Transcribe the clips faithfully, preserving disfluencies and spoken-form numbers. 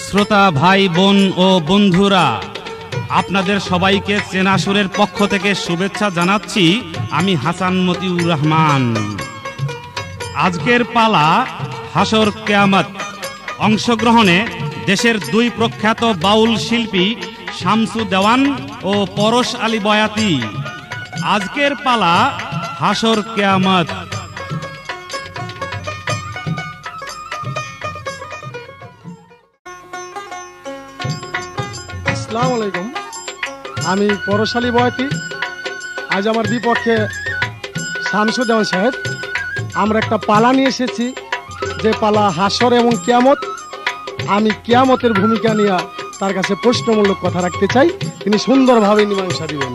শ্রোতা ভাই বোন ও বন্ধুরা, আপনাদের সবাইকে চেনাসুরের পক্ষ থেকে শুভেচ্ছা জানাচ্ছি। আমি হাসান মতিউর রহমান। আজকের পালা হাসর কেয়ামত। অংশগ্রহণে দেশের দুই প্রখ্যাত বাউল শিল্পী শামসু দেওয়ান ও পরশ আলী বয়াতি। আজকের পালা হাসর কেয়ামত। আসসালামু আলাইকুম, আমি পরশ আলী বয়াতি। আজ আমার বিপক্ষে শামসু দেওয়ান সাহেব। আমরা একটা পালা নিয়ে এসেছি, যে পালা হাসর এবং কিয়ামত। আমি কিয়ামতের ভূমিকা নিয়ে তার কাছে প্রশ্নমূলক কথা রাখতে চাই, তিনি সুন্দরভাবে মীমাংসা দিবেন।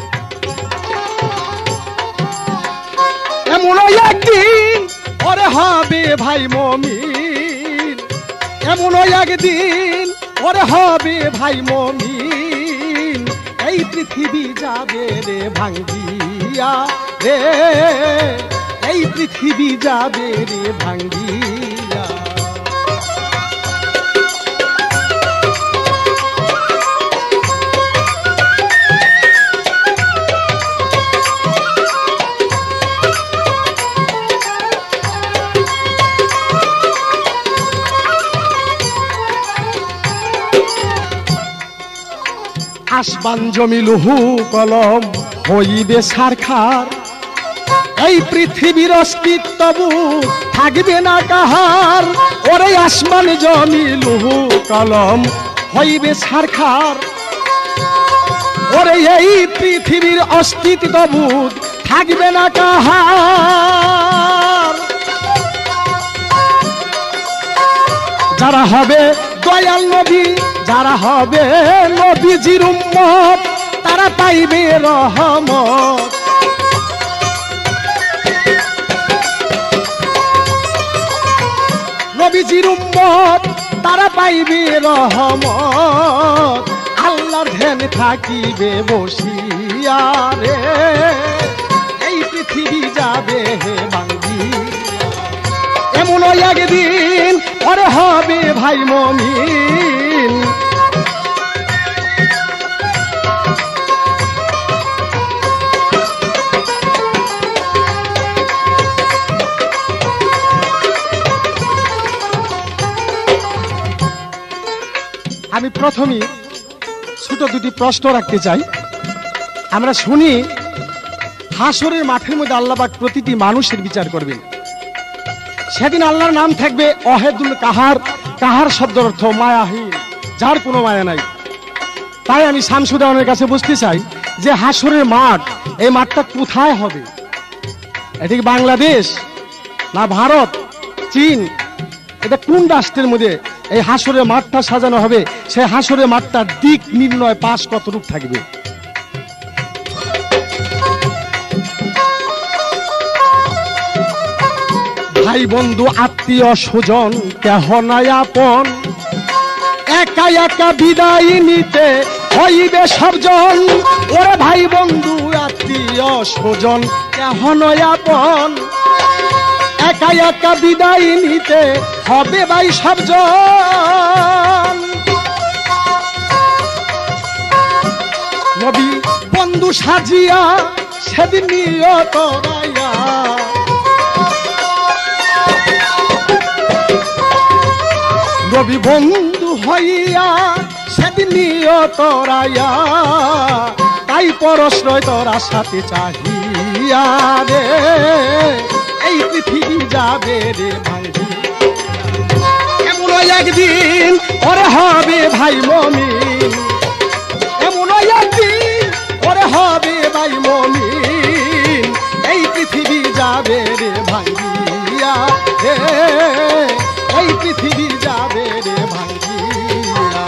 এমন একদিন ওরে হবে ভাই মমিন, এমন একদিন ওরে হবে ভাই মমিন, এই পৃথিবী যাবে রে ভাঙ্গিয়া রে, এই পৃথিবী যাবে রে ভাঙ্গিয়া। আসমান জমি লুহু কলম হইবে সারখার, এই পৃথিবীর অস্তিত্ব থাকবে না কাহার। ওরে আসমান জমি লুহু কলম হইবে সারখার, ওরে এই পৃথিবীর অস্তিত্ব থাকবে না কাহার। যারা হবে দয়াল নবী, যারা হবে নবীজির উম্মত, তারা পাইবে রহমত। নবীজির উম্মত তারা পাইবে রহমত, আল্লাহর ধ্যান থাকিবে বসিয়া রে, এই পৃথিবী যাবে হে ভাঙ্গিয়া। এমন একদিন ওরে হবে ভাই মমিন। আমি প্রথমে ছোট দুটি প্রশ্ন রাখতে চাই। আমরা শুনি হাসরের মাঠের মধ্যে আল্লাহ পাক প্রতিটি মানুষের বিচার করবেন। সেদিন আল্লাহর নাম থাকবে অহেদুল কাহার। কাহার শব্দের অর্থ মায়াহীন, যার কোনো মায়া নাই। তাই আমি শামসু দেওয়ানের কাছে বুঝতে চাই যে হাসরের মাঠ, এই মাঠটা কোথায় হবে? এটা কি বাংলাদেশ না ভারত, চীন? এটা কোন রাষ্ট্রের মধ্যে এই হাসরের মাঠটা সাজানো হবে? সেই হাসরের মাঠটার দিক নির্ণয় পাশ কতটুক থাকবে? ভাই বন্ধু আত্মীয় স্বজন কেহ নাই আপন, একা একা বিদায় নিতে হইবে সবজন। ওরে ভাই বন্ধু আত্মীয় স্বজন কেহ নয় আপন, একা একা বিদায় নিতে হবে ভাই সবজন। নবী বন্ধু সাজিয়া সেদিন নিয়ত রায়া, নবী বন্ধু হইয়া সেদিন নিয়ত রায়া, তাই পরশ্রয় তোরা সাথে চাহিয়া রে, এই পৃথিবী যাবে রে ভাঙ্গি। এমন একদিন ওরে হবে ভাই মমিন, এমন একদিন ওরে হবে ভাই মমিন, এই পৃথিবী যাবে রে ভাঙ্গিয়া রে, এই পৃথিবী যাবে রে ভাঙ্গিয়া।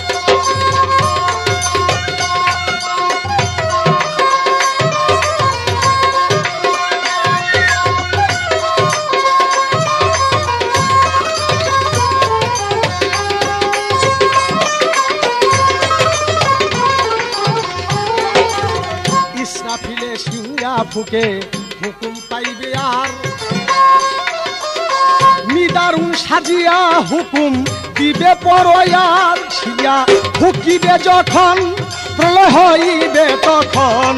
ইসরাফিলে সিংহা ফুকে হুকুম পাইবে আর, দারুণ সাজিয়া হুকুম দিবে পরয়ার শিয়া হুকিবে যখন প্রলয় হইবে তখন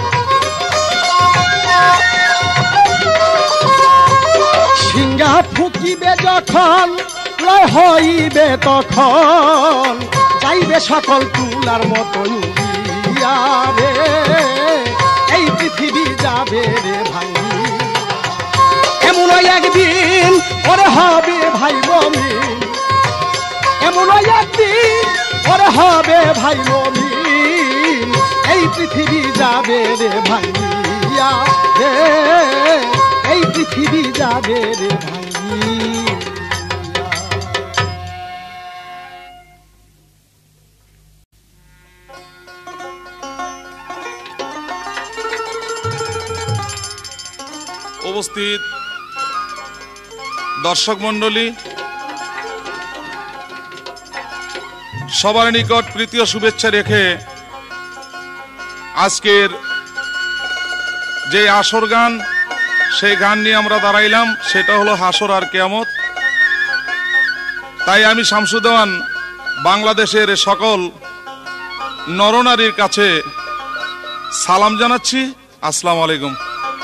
সিংহা ফুকিবে যখন প্রলয় হইবে তখন যাইবে সকল তুলার মতো উড়িয়া রে এই পৃথিবী যাবে রে ভাঙি এমন একদিন ওরে হবে ভাই মমিন এমন একদিন ওরে হবে ভাই মমিন এই পৃথিবী যাবে রে ভাঙিয়া রে এই পৃথিবী যাবে রে ভাঙি উপস্থিত দর্শক মণ্ডলী সবার নিকট প্রীতীয় শুভেচ্ছা রেখে আজকের যে আসর গান সেই গান নিয়ে আমরা দাঁড়াইলাম সেটা হলো হাসর আর কেয়ামত। তাই আমি শামসুদ্দৌন বাংলাদেশের সকল নরনারীর কাছে সালাম জানাচ্ছি, আসসালামু আলাইকুম।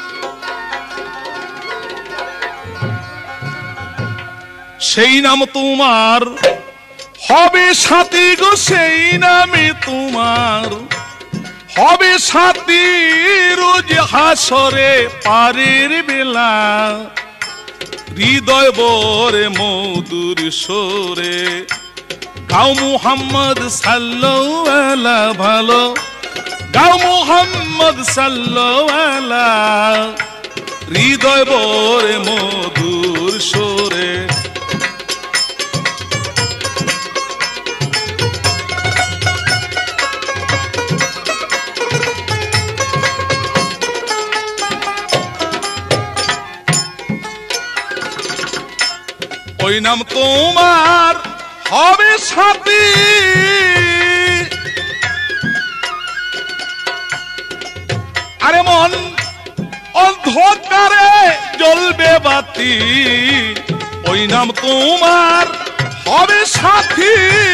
সেই নাম তোমার হবে সাথী গো, সেই নামে তোমার হবে সাথী রোজ হাসরে পারের বেলা হৃদয় বরে মধুর সরে গাও মুহাম্মদ সাল্লাল্লাহু আলাইহি ভালো গাও মুহাম্মদ সাল্লাল্লাহু আলাইহি হৃদয় বরে মধুর সরে ওই নাম তোমার হবে সাথী আরে মন অন্ধকারে জ্বলবে বাতি ওই নাম তোমার হবে সাথী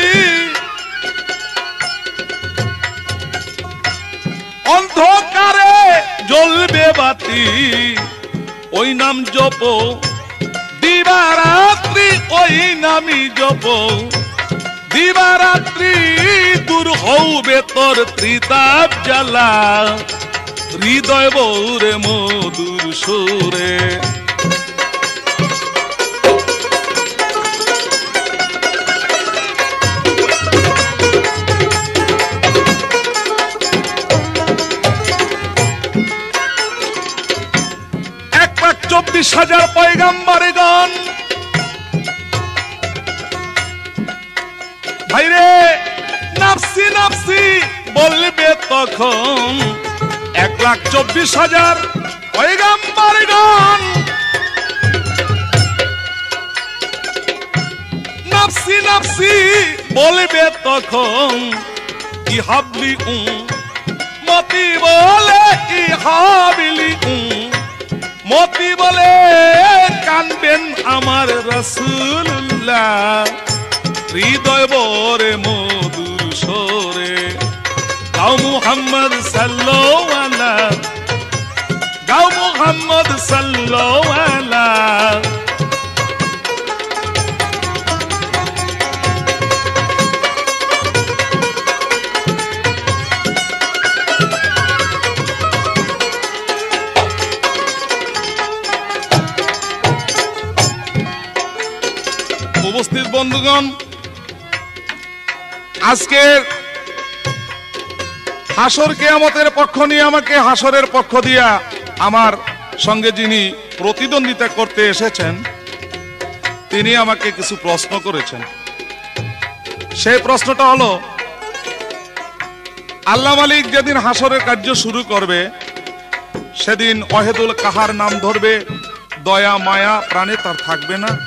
অন্ধকারে জ্বলবে বাতি ওই নাম জপ দিবারাত্রি ওই নামি জপ দিবারাত্রি দূর হউবে তোর ত্রিতাপ জ্বালা হৃদয় বৌরে মধুর সুরে এক লাখ চব্বিশ হাজার পয়গাম্বরে গান ভাইরে নাফসি নাফসি বলবে তখন এক লাখ চব্বিশ হাজার পয়গাম্বর গান নাফসি নাফসি বলবে তখন ইহাবলি উ মতি বলে ইহাবলি উ মতি বলে কানবেন আমার রাসূলুল্লাহ হৃদয় বরে মধুর সরে গাও মুহাম্মদ সাল্লাল্লাহু আলাইহি গাও মুহাম্মদ সাল্লাল্লাহু আলাইহি উপস্থিত বন্ধুগণ আজকে হাসর কেয়ামতের পক্ষ নিয়ে আমাকে হাসরের পক্ষ দিয়া আমার সঙ্গে যিনি প্রতিদ্বন্দ্বিতা করতে এসেছেন তিনি আমাকে কিছু প্রশ্ন করেছেন। সেই প্রশ্নটা হলো আল্লাহ মালিক যেদিন হাসরের কার্য শুরু করবে সেদিন ওয়াহিদুল কাহার নাম ধরবে, দয়া মায়া প্রাণে তার থাকবে না।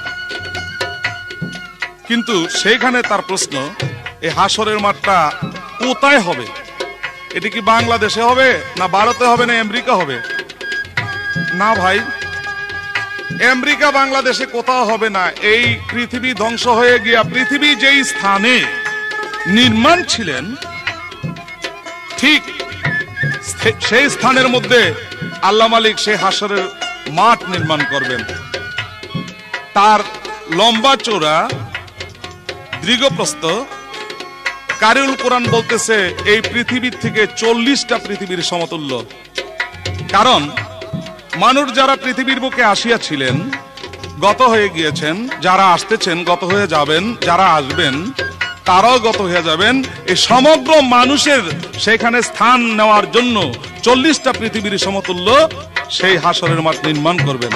কিন্তু সেইখানে তার প্রশ্ন এই হাসরের মাঠটা কোথায় হবে? এটি কি বাংলাদেশে হবে না ভারতে হবে না আমেরিকা হবে? না ভাই, আমেরিকা বাংলাদেশে কোথাও হবে না। এই পৃথিবী ধ্বংস হয়ে গিয়া পৃথিবী যেই স্থানে নির্মাণ ছিলেন ঠিক সেই স্থানের মধ্যে আল্লাহ মালিক সেই হাসরের মাঠ নির্মাণ করবেন। তার লম্বা চওড়া দীর্ঘপ্রস্থ কারিউল কোরআন বলতেছে এই পৃথিবীর থেকে চল্লিশটা পৃথিবীর সমতুল্য। কারণ মানুষ যারা পৃথিবীর বুকে আসিয়াছিলেন গত হয়ে গিয়েছেন, যারা আসতেছেন গত হয়ে যাবেন, যারা আসবেন তারাও গত হয়ে যাবেন। এই সমগ্র মানুষের সেখানে স্থান নেওয়ার জন্য চল্লিশটা পৃথিবীর সমতুল্য সেই হাসরের মাঠ নির্মাণ করবেন।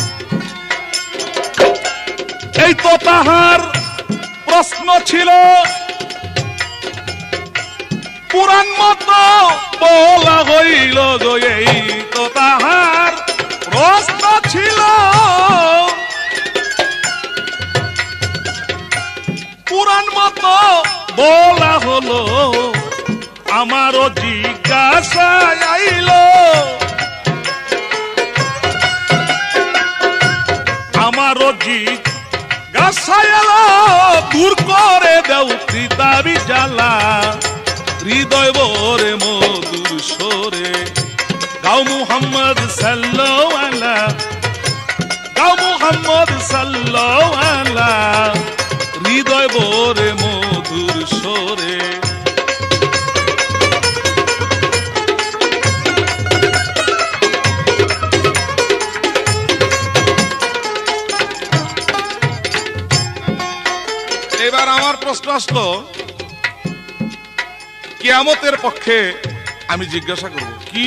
এই তো তাহার প্রশ্ন ছিল, পুরাণ মতো বলা হইল গো, এই তো তাহার প্রশ্ন ছিল, পুরাণ মতো বলা হলো, আমারও জিজ্ঞাসা আইল, আমারও জিজ্ঞাসা এলো, দূর করে দেও চিতাবি জ্বালা, হৃদয় ভরে মধুর সরে, গাও মুহাম্মদ সাল্লাল্লাহু আলাইহি, গাও মুহাম্মদ সাল্লাল্লাহু আলাইহি, হৃদয় ভরে মধুর সরে। এবার আমার প্রশ্ন আসলো, কিয়ামতের পক্ষে আমি জিজ্ঞাসা করব কি?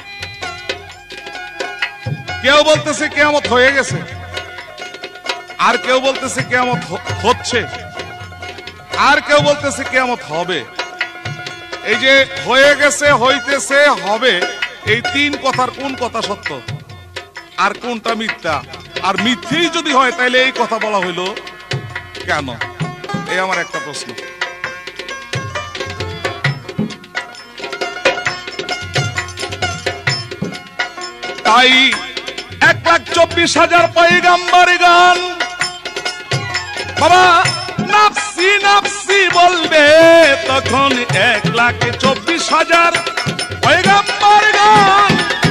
কেউ বলতেছে কিয়ামত হয়ে গেছে, আর কেউ বলতেছে কিয়ামত হচ্ছে, আর কেউ বলতেছে কিয়ামত হবে। এই যে হয়ে গেছে, হইতেছে, হবে, এই তিন কথার কোন কথা সত্য আর কোনটা মিথ্যা? আর মিথ্যেই যদি হয় তাহলে এই কথা বলা হইল কেন? এই আমার একটা প্রশ্ন। তাই এক লাখ চব্বিশ হাজার পয়গাম্বর গান বাবা নাফসি নাফসি বলবে, তখন এক লাখ চব্বিশ হাজার পয়গাম্বর গান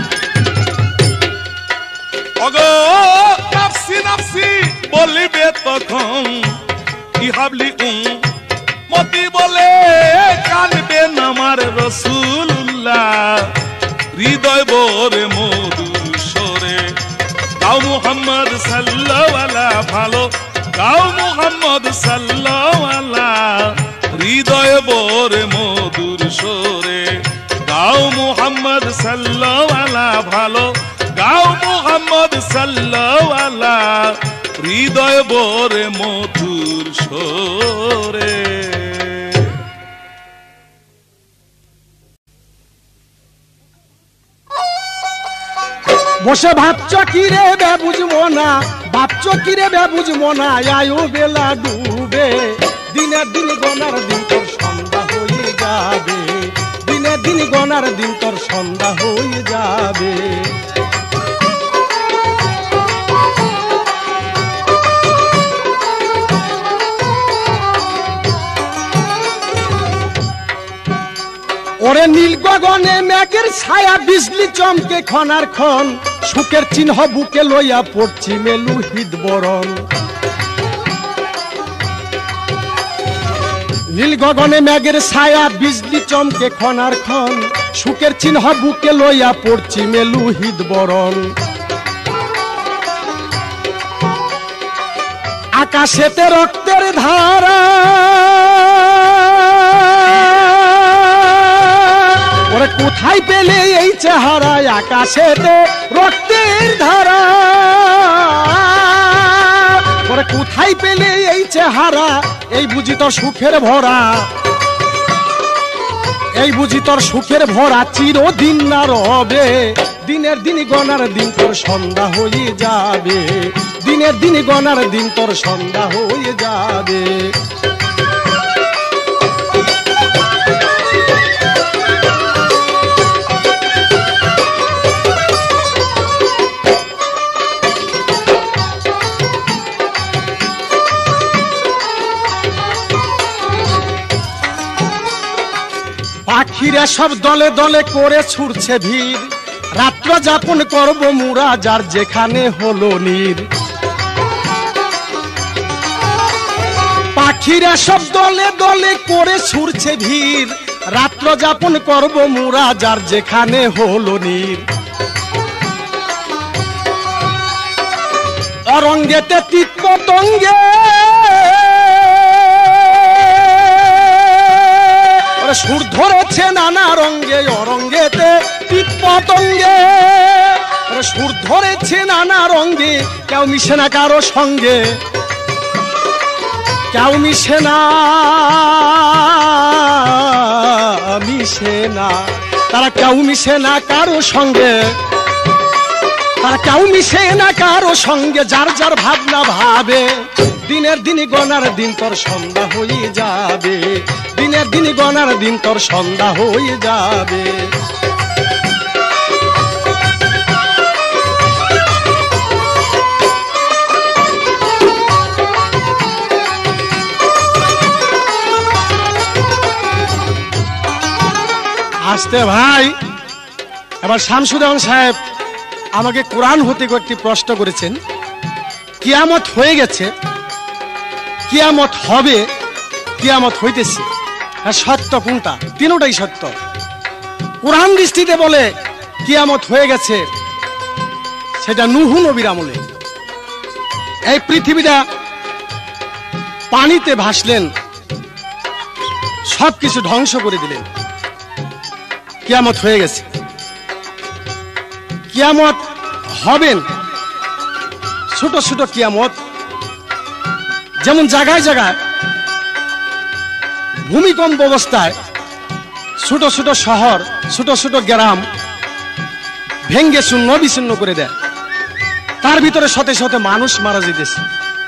ওগো নাফসি নাফসি বলবে, তখন ইহাবলি উম্মতি বলে কানবেন আমার রাসূলুল্লাহ, হৃদয় ভরে মধুর সরে, গাও মুহাম্মদ সাল্লাল্লাহু আলাইহি, ভালো গাও মুহাম্মদ সাল্লাল্লাহু আলাইহি, হৃদয় ভরে মধুর সরে, গাও মুহাম্মদ সাল্লাল্লাহু আলাইহি, ভালো গাও মুহাম্মদ সাল্লাল্লাহু আলাইহি, হৃদয় ভরে মধুর সরে। বসে ভাবছ কি রে বে বুঝবো না, ভাবছ কি রে বে বুঝবো না, আয়ো বেলা ডুবে, দিনের দিন গনার দিন তোর সন্ধ্যা হয়ে যাবে, দিনের দিন গনার দিন তোর সন্ধ্যা হয়ে যাবে। ওরে নীল গগনে মেঘের ছায়া, বিজলি চমকে ক্ষণার ক্ষণ, সুখের চিহ্ন বুকে লইয়া পড়ছি মেলু হিত বরণ। নীল গগনে মেঘের ছায়া, বিজলি চমকে ক্ষণার ক্ষণ, সুখের চিহ্ন বুকে লইয়া পড়ছি মেলু হিত বরণ। আকাশেতে রক্তের ধারা, ওরে কোথায় পেলে এই চেহারা, আকাশেতে রক্তের ধারা, ওরে কোথায় পেলে এই চেহারা, এই বুঝি তোর সুখের ভরা, এই বুঝি তোর সুখের ভরা, চিরদিন না রবে, দিনের দিন গনার দিন তোর সন্ধ্যা হয়ে যাবে, দিনের দিন গনার দিন তোর সন্ধ্যা হয়ে যাবে। পাখিরা সব দলে দলে করে ছুটছে ভিড়, রাত্র যাপন করব মুরা যার যেখানে হলো নীর। পাখিরা সব দলে দলে করে ছুটছে ভিড়, রাত্র যাপন করব মুরা যার যেখানে হলো নীর। অরঙ্গেতে কীট পতঙ্গে সুর ধরেছে নানা রঙ্গে, অরঙ্গেতে কীট পতঙ্গে সুর ধরেছে নানা রঙ্গে, কেউ মিশে না কারো সঙ্গে, কেউ মিশে না মিশে না তারা কেউ মিশে না কারো সঙ্গে, তারা কেউ মিশে না কারো সঙ্গে, যার যার ভাবনা ভাবে। দিনের দিন গনার দিন তোর সন্ধ্যা হয়ে যাবে, দিনের দিন গনার দিন তোর সন্ধ্যা হয়ে যাবে। আসতে ভাই, এবার শামসুর রহমান সাহেব আমাকে কোরআন হতে একটি প্রশ্ন করেছেন। কিয়ামত হয়ে গেছে, কিয়ামত হবে, কিয়ামত হইতেছে, সত্য কোনটা? তিনটাই সত্য। কোরআন দৃষ্টিতে বলে কিয়ামত হয়ে গেছে, সেটা নূহ নবীর আমলে। এই পৃথিবীটা পানিতে ভাসলেন, সবকিছু ধ্বংস করে দিলেন, কিয়ামত হয়ে গেছে। কিয়ামত হবেন ছোট ছোট কিয়ামত, যেমন জায়গায় জায়গায় ভূমিকম্প অবস্থায় ছোট ছোট শহর, ছোট ছোট গ্রাম ভেঙ্গে শূন্য বিচ্ছিন্ন করে দেয়, তার ভিতরে শত শত মানুষ মারা যেতেছে।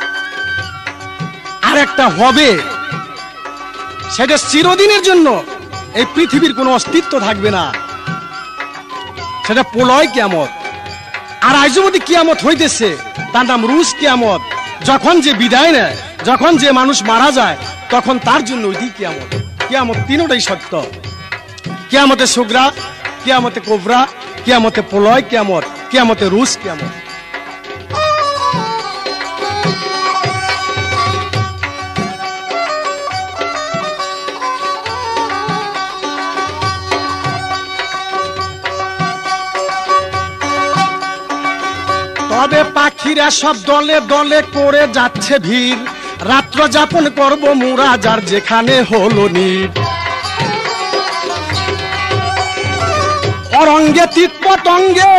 আর একটা হবে, সেটা চিরদিনের জন্য এই পৃথিবীর কোনো অস্তিত্ব থাকবে না, সেটা প্রলয় কিয়ামত। আর আইজমতি কিয়ামত হইতেছে, তার নাম রুশ কিয়ামত। যখন যে বিদায় নেয়, যখন যে মানুষ মারা যায়, তখন তার জন্য ওইটি কিয়ামত। কিয়ামত তিনটাই সত্য, কিয়ামতে সুগরা, কিয়ামতে কোবরা, কিয়ামতে প্রলয় কিয়ামত, কিয়ামতে রুশ কিয়ামত। তবে পাখিরা সব দলে দলে করে যাচ্ছে ভিড়, রাত্র যাপন করব মুরা যার যেখানে হলো নীর। অরঙ্গে কীট পতঙ্গে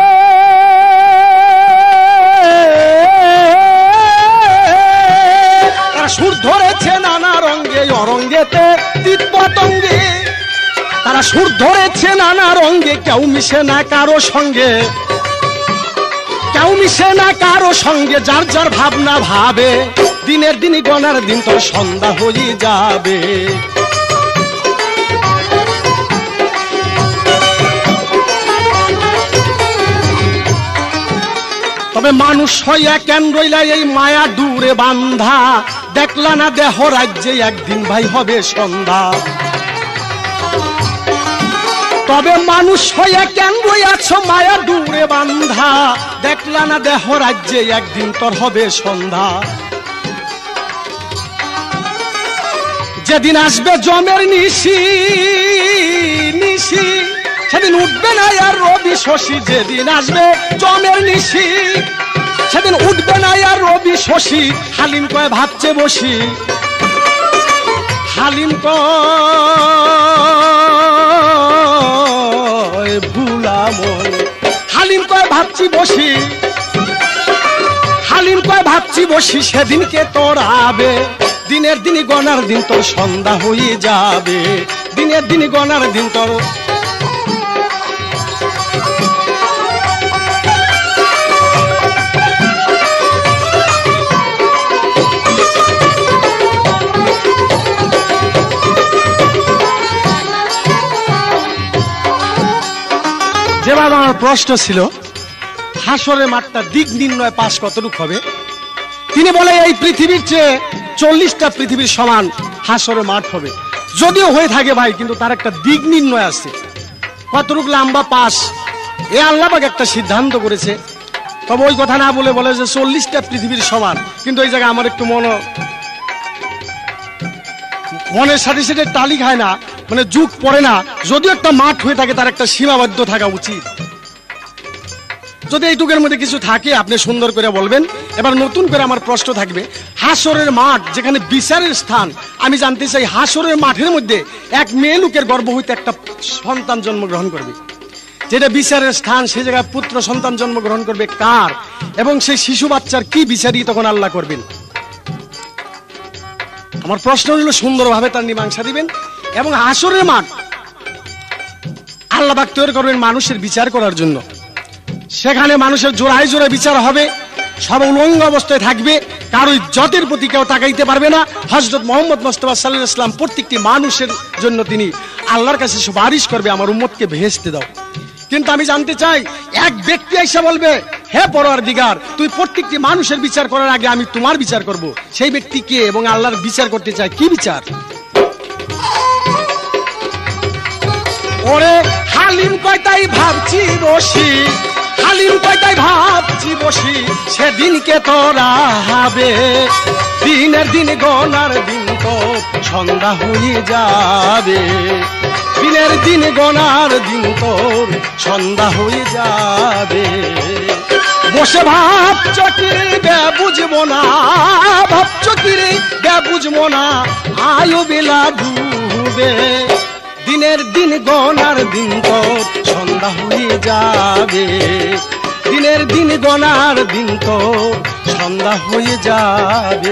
সুর ধরেছে নানা রঙ্গে, অরঙ্গেতে কীট পতঙ্গে তারা সুর ধরেছে নানা রঙ্গে, কেউ মিশে না কারো সঙ্গে, কেউ মিশে না কারো সঙ্গে, যার যার ভাবনা ভাবে। দিনের দিন গনার দিন তোর সন্ধ্যা হয়ে যাবে। তবে মানুষ হইয়া কেন রইলা এই মায়া দূরে বান্ধা, দেখলা না দেহ রাজ্যে একদিন ভাই হবে সন্ধ্যা। তবে মানুষ হইয়া কেন রইয়াছ মায়া দূরে বান্ধা, দেখলা না দেহ রাজ্যে একদিন তোর হবে সন্ধ্যা। যেদিন আসবে জমের নিশি নিশি, সেদিন উঠবে না আর রবি শশী। যেদিন আসবে জমের নিশি, সেদিন উঠবে না আর রবি শশী। হালিম কয় ভাবছে বসি, হালিম কয় ভুলাম, হালিম কয় ভাবছি বসি, হালিম কয় ভাবছি বসি। সেদিনকে তোর আবে, দিনের দিন গনার দিন তোর সন্ধ্যা হয়ে যাবে, দিনের দিন গনার দিন তোর। যেভাবে আমার প্রশ্ন ছিল, হাসরের মাঠটা দিক নির্ণয় পাশ কতটুকু হবে, তিনি বলে এই পৃথিবীর চেয়ে চল্লিশটা পৃথিবীর সমান হাসরের মাঠ হবে। যদিও হয়ে থাকে ভাই, কিন্তু তার একটা দিক নির্ণয় আছে, কতটুকু লম্বা পাস এ আল্লাহ পাক একটা সিদ্ধান্ত করেছে। তবে ওই কথা না বলে বলে যে চল্লিশটা পৃথিবীর সমান, কিন্তু ওই জায়গায় আমার একটু মন মনের সাথে সাথে টালি খায় না, মানে যুগ পড়ে না। যদিও একটা মাঠ হয়ে থাকে তার একটা সীমাবদ্ধ থাকা উচিত। যদি এইটুকের মধ্যে কিছু থাকে আপনি সুন্দর করে বলবেন। এবার নতুন করে আমার প্রশ্ন থাকবে, হাসরের মাঠ যেখানে বিচারের স্থান, আমি জানতে চাই হাসরের মাঠের মধ্যে এক মেয়ে লোকের গর্ভ হইতে একটা সন্তান জন্মগ্রহণ করবে, যেটা বিচারের স্থান, সেই জায়গায় পুত্র সন্তান জন্মগ্রহণ করবে কার, এবং সেই শিশু বাচ্চার কি বিচারই তখন আল্লাহ করবেন? আমার প্রশ্ন হলো সুন্দরভাবে তার মীমাংসা দিবেন। এবং হাসরের মাঠ আল্লাহ পাক তৈরি করবেন মানুষের বিচার করার জন্য। সেখানে মানুষের জোড়ায় জোড়ায় বিচার হবে, সব উলঙ্গ অবস্থায় থাকবে, কারো ইজ্জতের প্রতি কেউ তাকাইতে পারবে না। হযরত মুহাম্মদ মুস্তাফা সাল্লাল্লাহু আলাইহি ওয়াসাল্লাম প্রত্যেকটি মানুষের জন্য তিনি আল্লাহর কাছে সুপারিশ করবে, আমার উম্মতকে ভেস্তে দাও। কিন্তু আমি জানতে চাই, এক ব্যক্তি এসে বলবে, হে পরওয়ারদিগার, তুই প্রত্যেকটি মানুষের বিচার করার আগে আমি তোমার বিচার করব। সেই ব্যক্তি কে এবং আল্লাহর বিচার করতে চায় কি বিচার? ওরে হালিম কয় তাই ভাবছি বসি, হালিম কয় তাই ভাবছি বসি, সেদিনকে তোরা হবে, দিনের দিন গনার দিন তো সন্ধ্যা হয়ে যাবে, দিনের দিন গনার দিন তোর সন্ধ্যা হয়ে যাবে। বসে ভাবছ কি বে বুঝবো না, ভাবছ কি রে বে বুঝবো না, আয়ু বেলা ডুবে, দিনের দিন গনার দিন তোর সন্ধ্যা হয়ে যাবে, দিনের দিন গনার দিন তোর সন্ধ্যা হয়ে যাবে।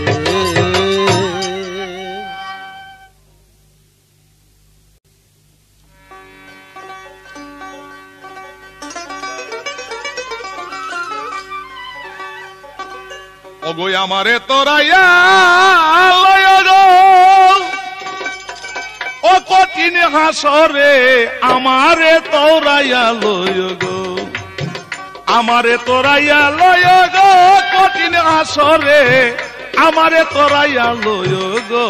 ওগো আমারে তোরাইয়া লয় গো, ও কঠিন হাসরে আমারে তোরাইয়া লয় গো, আমারে তোরাইয়া লয় গো, কঠিন হাসরে আমারে তোরাইয়া লয় গো।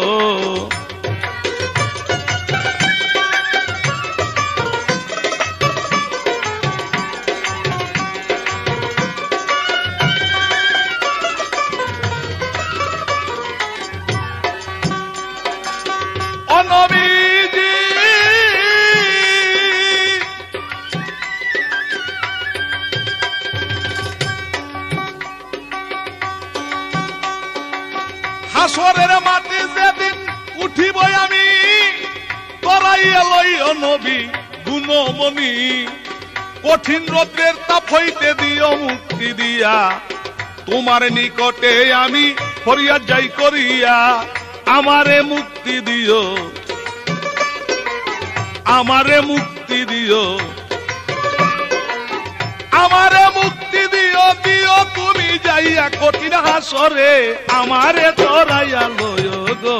হাসরের মাঠে যেদিন উঠিব আমি, তোরাইয়া লইও নবী গুণমণি, কঠিন রৌদ্রের তাপ হইতে দিও মুক্তি দিয়া, তোমার নিকটে আমি ফরিয়াদ যাই করিয়া, আমারে মুক্তি দিও, আমারে মুক্তি দিও, আমারে মুক্তি দিও, দিও তুমি যাইয়া কঠিন হাসরে আমারে তোরাইয়া লয় গো।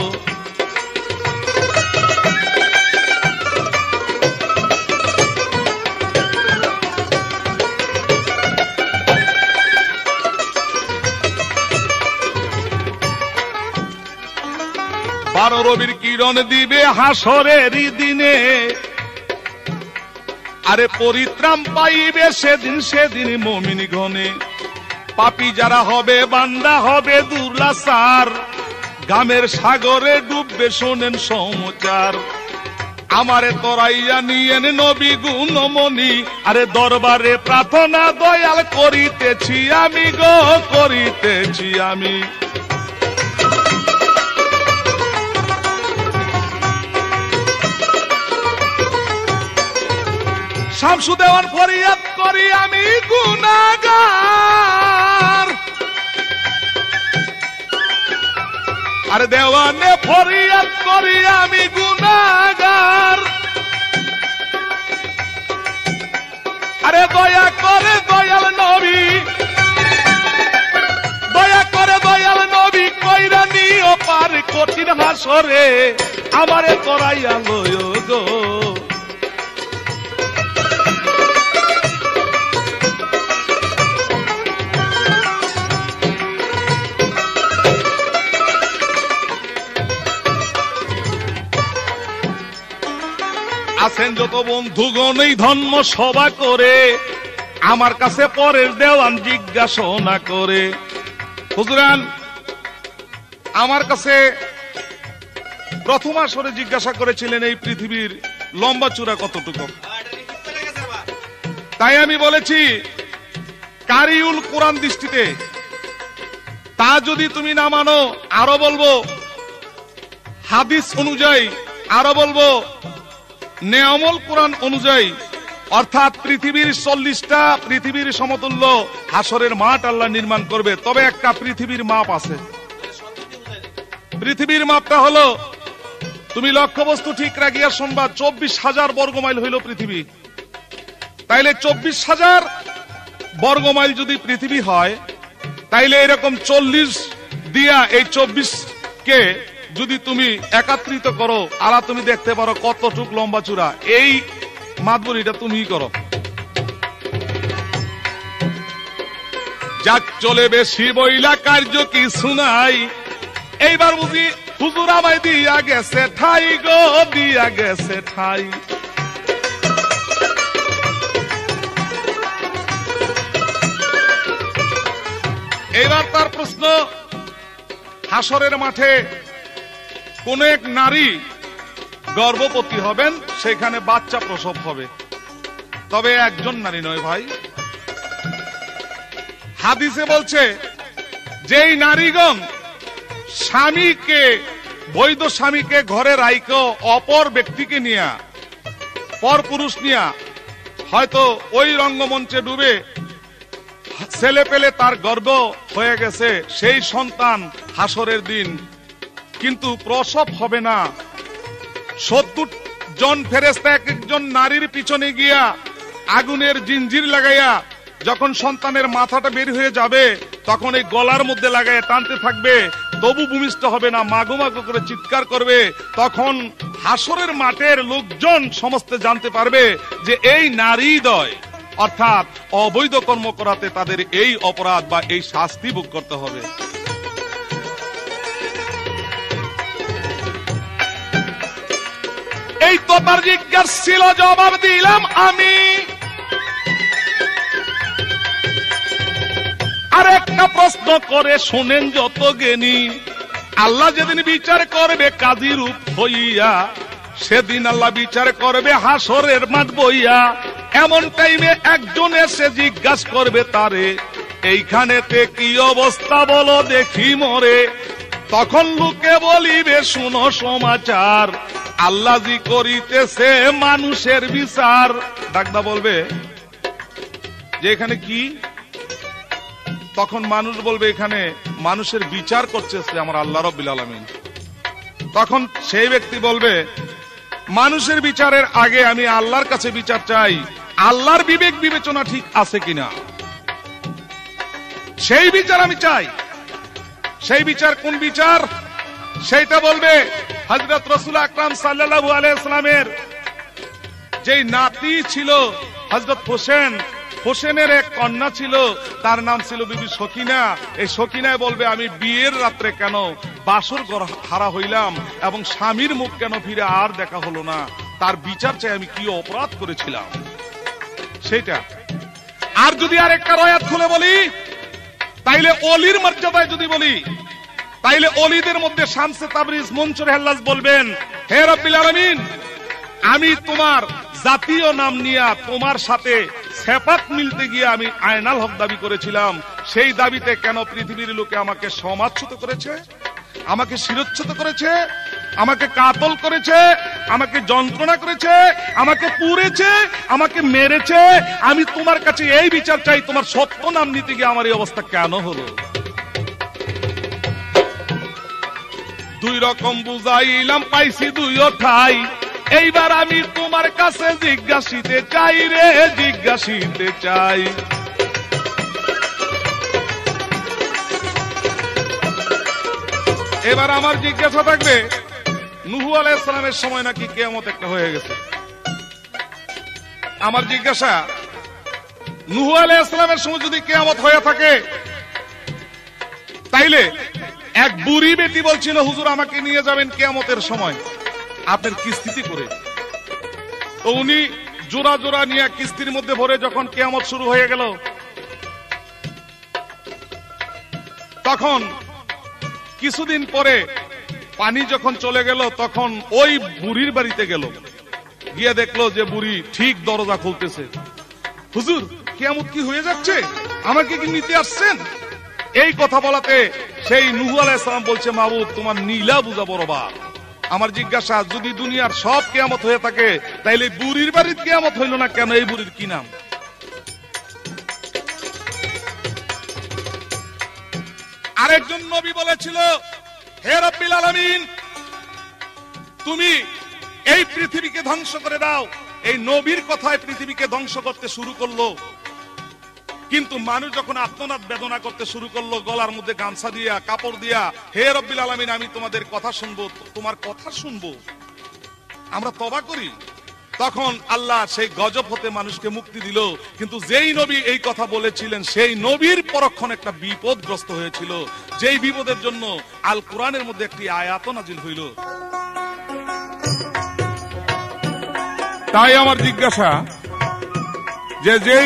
বারো রবির কিরণ দিবে হাসরের দিনে, আরে পরিত্রাণ পাইবে সেদিন, সেদিন মুমিন গণে, পাপী যারা হবে বান্দা হবে দুর্লাসার, গামের সাগরে ডুববে শোনেন সমাচার, আমারে তোরাইয়া নিয়েন নবী গুণমণি, আরে দরবারে প্রার্থনা দয়াল করিতেছি আমি গো, করিতেছি আমি। শামসু দেওয়ান ফরিয়াদ করি আমি গুনাহগার, আরে দেওয়ানে ফরিয়াদ করি আমি গুনাহগার, আরে দয়া করে দয়াল নবী, দয়া করে দয়াল নবী কইরা নিও পার কঠিন হাসরে আমারে তোরাইয়া লয় গো। আছেন যত বন্ধুগণ এই ধর্ম সভা করে আমার কাছে পরের দেওয়ান জিজ্ঞাসা করে, হুজুরান আমার কাছে প্রথম আসরে জিজ্ঞাসা করেছিলেন এই পৃথিবীর লম্বা চূড়া কতটুকু। তাই আমি বলেছি কারিউল কোরআন দৃষ্টিতে তা যদি তুমি না মানো, আরো বলবো হাদিস অনুযায়ী, আরো বলবো নেয়ামল কোরআন অনুযায়ী, অর্থাৎ পৃথিবীর চল্লিশটা পৃথিবীর সমতুল্য হাসরের মাঠ আল্লাহ নির্মাণ করবে। তবে একটা পৃথিবীর মাপ আছে। পৃথিবীর মাপটা হলো, তুমি লক্ষ্যবস্তু ঠিক রাখিয়া শুনবা, চব্বিশ হাজার বর্গ মাইল হইল পৃথিবী। তাইলে চব্বিশ হাজার বর্গ মাইল যদি পৃথিবী হয়, তাইলে এরকম চল্লিশ দিয়া এই চব্বিশ কে যদি তুমি একত্রিত করো, আলা তুমি দেখতে পারো কতটুক লম্বা চূড়া। এই মাতবরিটা তুমি করো। যাক চলে বেশি বইলা কার্য কি শুনাই, এইবার বুঝি হুজুর আমায় দিয়া গেছে ঠাই গো, দিয়া গেছে ঠাই। এইবার তার প্রশ্ন, হাসরের মাঠে কোন এক নারী গর্ভবতী হবেন, সেখানে বাচ্চা প্রসব হবে, তবে একজন নারী নয় ভাই। হাদিসে বলছে যেই নারীগণ স্বামীকে, বৈধ স্বামীকে ঘরে রাইখো অপর ব্যক্তিকে নিয়া, পর পুরুষ নিয়া হয়তো ওই রঙ্গমঞ্চে ডুবে ছেলে পেলে তার গর্ভ হয়ে গেছে, সেই সন্তান হাসরের দিন কিন্তু প্রসব হবে না। সত্তর জন ফেরেশতা এক একজন নারীর পিছনে গিয়া আগুনের জিঞ্জির লাগাইয়া যখন সন্তানের মাথাটা বের হয়ে যাবে, তখন এই গলার মধ্যে লাগাইয়া টানতে থাকবে, তবু ভূমিষ্ঠ হবে না, মাগো মাগো করে চিৎকার করবে। তখন হাসরের মাঠের লোকজন সমস্ত জানতে পারবে যে এই নারীদ্বয়, অর্থাৎ অবৈধ কর্ম করাতে তাদের এই অপরাধ বা এই শাস্তি ভোগ করতে হবে। এই তো তার জিজ্ঞাসা ছিল, জবাব দিলাম আমি। আর একটা প্রশ্ন করে শোনেন যত জ্ঞানী, আল্লাহ যেদিন বিচার করবে কাজী রূপ হইয়া, সেদিন আল্লাহ বিচার করবে হাসরের মাঠ বইয়া। এমন টাইমে একজন এসে জিজ্ঞাসা করবে তারে, এইখানেতে কি অবস্থা বলো দেখি মরে। তখন লোকে বলিবে শুনো সমাচার, আল্লাহ জি করিতেছে মানুষের বিচার। ডাকদা বলবে যে এখানে কি? তখন মানুষ বলবে এখানে মানুষের বিচার করতেছে আমার আল্লাহ রাব্বুল আলামিন। তখন সেই ব্যক্তি বলবে মানুষের বিচারের আগে আমি আল্লাহর কাছে বিচার চাই, আল্লাহর বিবেক বিবেচনা ঠিক আছে কিনা, সেই বিচার আমি চাই। সেই বিচার কোন বিচার? সেইটা বলবে হযরত রাসূল আকরাম সাল্লাল্লাহু আলাইহি ওয়াসাল্লামের যেই নাতি ছিল হযরত হোসেন, হোসেনের এক কন্যা ছিল, তার নাম ছিল বিবি সকিনা। এই সকিনায় বলবে আমি বিয়ের রাত্রে কেন বাসর ঘর হারা হইলাম এবং স্বামীর মুখ কেন ফিরে আর দেখা হলো না, তার বিচার চাই, আমি কি অপরাধ করেছিলাম সেটা। আর যদি আর একটা রয়াত খুলে বলি, তাইলে অলির মর্যাদায় যদি বলি, তাইলে অলিদের মধ্যে শামসে তাবরিজ মনসুর হেল্লাজ বলবেন, হে রব্বিল আলামিন, আমি তোমার জাতীয় নাম নিয়ে তোমার সাথে সেপাত মিলতে গিয়ে আমি আয়নাল হক দাবি করেছিলাম, সেই দাবিতে কেন পৃথিবীর লোকে আমাকে সমাচ্যুত করেছে, আমাকে শিরচ্যুত করেছে, আমাকে কাতল করেছে, আমাকে যন্ত্রণা করেছে, আমাকে পুড়েছে, আমাকে মেরেছে। আমি তোমার কাছে এই বিচার চাই, তোমার সত্য নাম নিতে গিয়ে আমার এই অবস্থা কেন হলো। দুই রকম বুঝাইলাম, পাইছি দুইও ঠাই, এইবার আমি তোমার কাছে জিজ্ঞাসিতে চাই রে, জিজ্ঞাসিতে চাই। এবার আমার জিজ্ঞাসা থাকবে, নূহ আলাইহিস সালামের সময় নাকি কিয়ামত একটা হয়ে গেছে। আমার জিজ্ঞাসা, নূহ আলাইহিস সালামের সময় যদি কিয়ামত হয়ে থাকে, তাইলে এক বুড়ি বেটি বলছিল হুজুর আমাকে নিয়ে যাবেন কিয়ামতের সময়, আপনার কি স্থিতি করে? তো উনি জোড়া জোড়া নিয়ে কিস্তির মধ্যে ভরে যখন কিয়ামত শুরু হয়ে গেল, তখন কিছুদিন পরে পানি যখন চলে গেল, তখন ওই বুড়ির বাড়িতে গেল, গিয়ে দেখলো যে বুড়ি ঠিক দরজা খুলতেছে। হুজুর, কিয়ামত কি হয়ে যাচ্ছে, আমাকে কি নিতে আসছেন? এই কথা বলাতে সেই নূহ আলাইহিস সালাম বলছে, মাবুদ, তোমার নীলা বুঝা বরাবর। আমার জিজ্ঞাসা, যদি দুনিয়ার সব কিয়ামত হয়ে থাকে, তাইলে বুড়ির বাড়ির কিয়ামত হইল না কেন? এই বুড়ির কি নাম? আরেকজন নবী বলেছিল, হে রব্বিল আলামিন, তুমি এই পৃথিবীকে ধ্বংস করে দাও। এই নবীর কথায় পৃথিবীকে ধ্বংস করতে শুরু করলো, কিন্তু মানুষ যখন আত্মনাদ বেদনা করতে শুরু করলো, গলার মধ্যে গামছা দিয়া, কাপড় দিয়া, হে রব্বিল আলামিন, আমি তোমাদের কথা শুনবো, তোমার কথা শুনবো, আমরা তওবা করি। তখন আল্লাহ সেই গজব হতে মানুষকে মুক্তি দিল। কিন্তু যেই নবী এই কথা বলেছিলেন, সেই নবীর পরক্ষণ একটা বিপদগ্রস্ত হয়েছিল, যেই বিপদের জন্য আল কোরআনের মধ্যে একটি আয়াত নাজিল হইল। তাই আমার জিজ্ঞাসা, যে যেই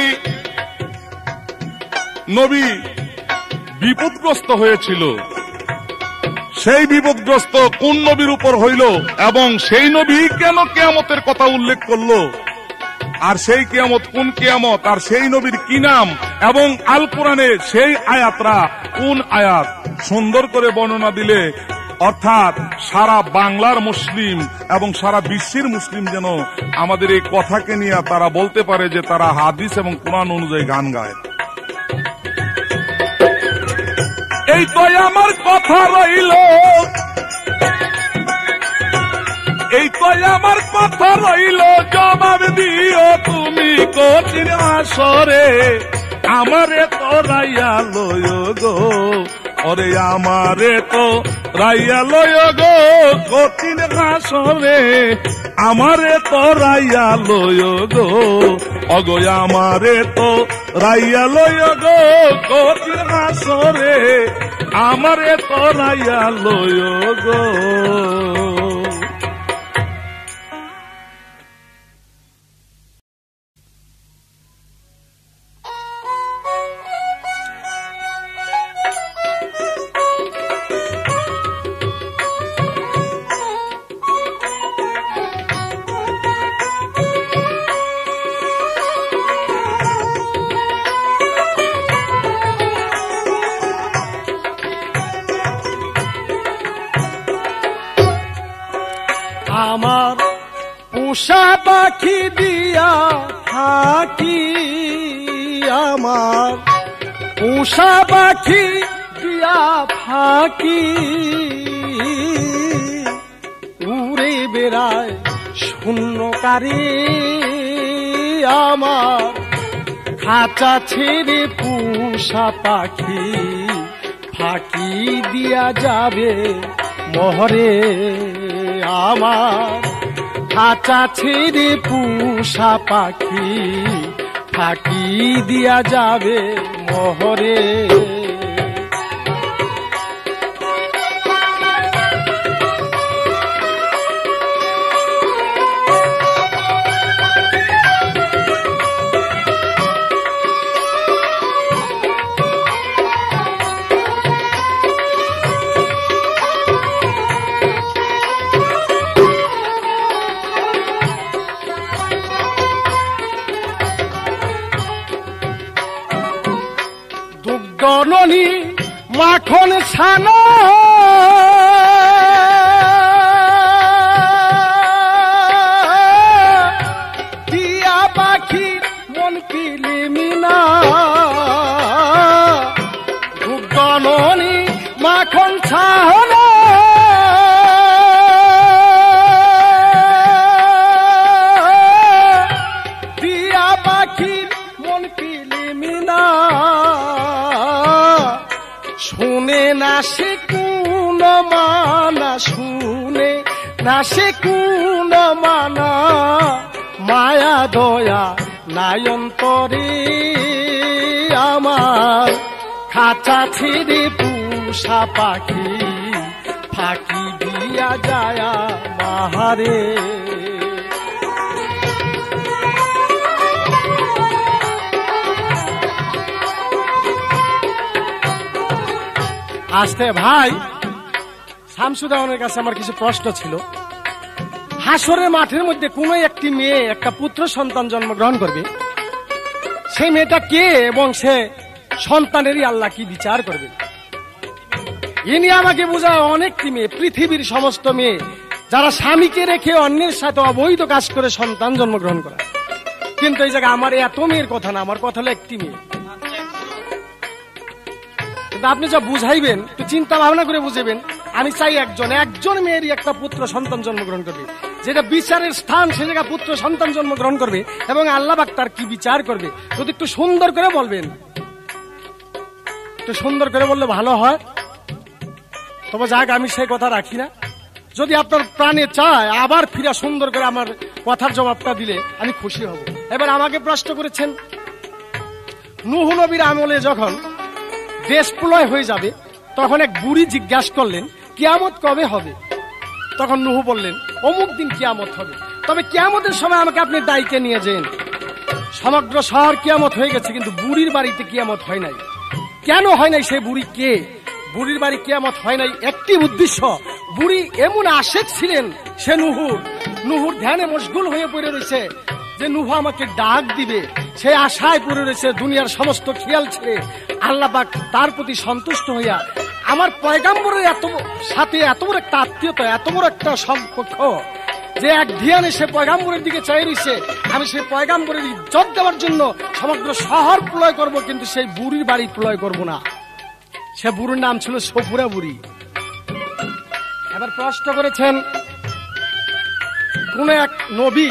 নবী বিপদগ্রস্ত হয়েছিল, সেই বিপদগ্রস্ত কোন নবীর উপর হইল, এবং সেই নবী কেন কিয়ামতের কথা উল্লেখ করলো, আর সেই কিয়ামত কোন কিয়ামত, আর সেই নবীর কি নাম, এবং আল কোরআনে সেই আয়াতরা কোন আয়াত, সুন্দর করে বর্ণনা দিলে, অর্থাৎ সারা বাংলার মুসলিম এবং সারা বিশ্বের মুসলিম যেন আমাদের এই কথাকে নিয়ে তারা বলতে পারে যে তারা হাদিস এবং কোরআন অনুযায়ী গান গায়। এই তো আমার কথা রইল, এই তো আমার কথা রইল, জবাব দিও তুমি কঠিন আসরে, আমারে তো রাইয়া লয় গো, ওরে আমারে তো রাইয়া লয় গো, কঠিন আসরে, আমারে তো রাইয়া লয় গো, অগো আমারে তো রাইয়া লয় গো, কঠিন আসরে, আমারে তো রাইয়া লয় গো। আমার পোষা পাখি দিয়া থাকি, আমার পোষা পাখি দিয়া থাকি, উড়ে বেড়ায় শূন্যকারে, আমার খাঁচা ছেড়ে পোষা পাখি ফাঁকি দিয়া যাবে মহরে, আমার খাঁচা ছেড়ে পোষা পাখি ফাঁকি দিয়া যাবে মহরে। জননী মাখন ছানা টিয়া পাখি মন কিলিমিনা, জননী মাখন ছানা টিয়া পাখি মন কিলিমিনা, শুনে না সে কোন মানা, শুনে না সে কোন মানা, মায়া দয়া নায়ন্তরে, আমার খাঁচা ছেড়ে পোষা পাখি ফাঁকি দিয়া যায় মাহারে। আসতে ভাই শামসুদানের কাছে আমার কিছু প্রশ্ন ছিল। হাসরের মাঠের মধ্যে কোন একটি মেয়ে একটা পুত্র সন্তান জন্মগ্রহণ করবে, সেই মেয়েটা কে এবং সে সন্তানেরই আল্লাহ কি বিচার করবে? ইনি আমাকে বোঝায় অনেকটি মেয়ে, পৃথিবীর সমস্ত মেয়ে যারা স্বামীকে রেখে অন্যের সাথে অবৈধ কাজ করে সন্তান জন্মগ্রহণ করে। কিন্তু এই জায়গায় আমার এত মেয়ের কথা না, আমার কথা হলো একটি মেয়ে। কিন্তু আপনি যা বুঝাইবেন তো চিন্তা ভাবনা করে বুঝাবেন। আমি চাই একজন একজন মেয়েরই একটা পুত্র সন্তান জন্মগ্রহণ করবে, যেটা বিচারের স্থান সে জায়গা পুত্র সন্তান জন্মগ্রহণ করবে এবং আল্লাহ পাক তার কি বিচার করবে যদি একটু সুন্দর করে বলবেন। একটু সুন্দর করে বললে ভালো হয়। তবে যাক, আমি সেই কথা রাখি না। যদি আপনার প্রাণে চায় আবার ফিরা সুন্দর করে আমার কথার জবাবটা দিলে আমি খুশি হব। এবার আমাকে প্রশ্ন করেছেন, নূহ নবীর আমলে যখন দেশ প্রলয় হয়ে যাবে তখন এক বুড়ি জিজ্ঞাসা করলেন কিয়ামত কবে হবে? তখন নূহ বললেন অমুক দিন কিয়ামত হবে, তবে কিয়ামতের সময় আমাকে আপনি দায়িত্বে নিয়ে যান। সমগ্র শহর কিয়ামত হয়ে গেছে কিন্তু বুড়ির বাড়িতে কিয়ামত হয় নাই। কেন হয় নাই? সেই বুড়ি কে? বুড়ির বাড়ি কিয়ামত হয় নাই একটি উদ্দেশ্য, বুড়ি এমন আশেক ছিলেন সে নূহুর নূহুর ধ্যানে মশগুল হয়ে পড়ে রয়েছে যে নূহ আমাকে ডাক দিবে, সে আশায় পড়ে রয়েছে। দুনিয়ার সমস্ত খেয়াল ছেড়ে আল্লাহ পাক তার প্রতি সন্তুষ্ট হইয়া আমার পয়গাম্বরের এত সাথে এত বড় একটা আত্মীয়তা, এত বড় একটা সম্পর্ক যে এক ধ্যানে সে পয়গাম্বরের দিকে চাই রয়েছে। আমি সেই পয়গাম্বরের ইজ্জত দেওয়ার জন্য সমগ্র শহর প্রলয় করব, কিন্তু সেই বুড়ির বাড়ি প্রলয় করব না। সে বুড়ির নাম ছিল সফুরা বুড়ি। এবার প্রশ্ন করেছেন, কোন এক নবী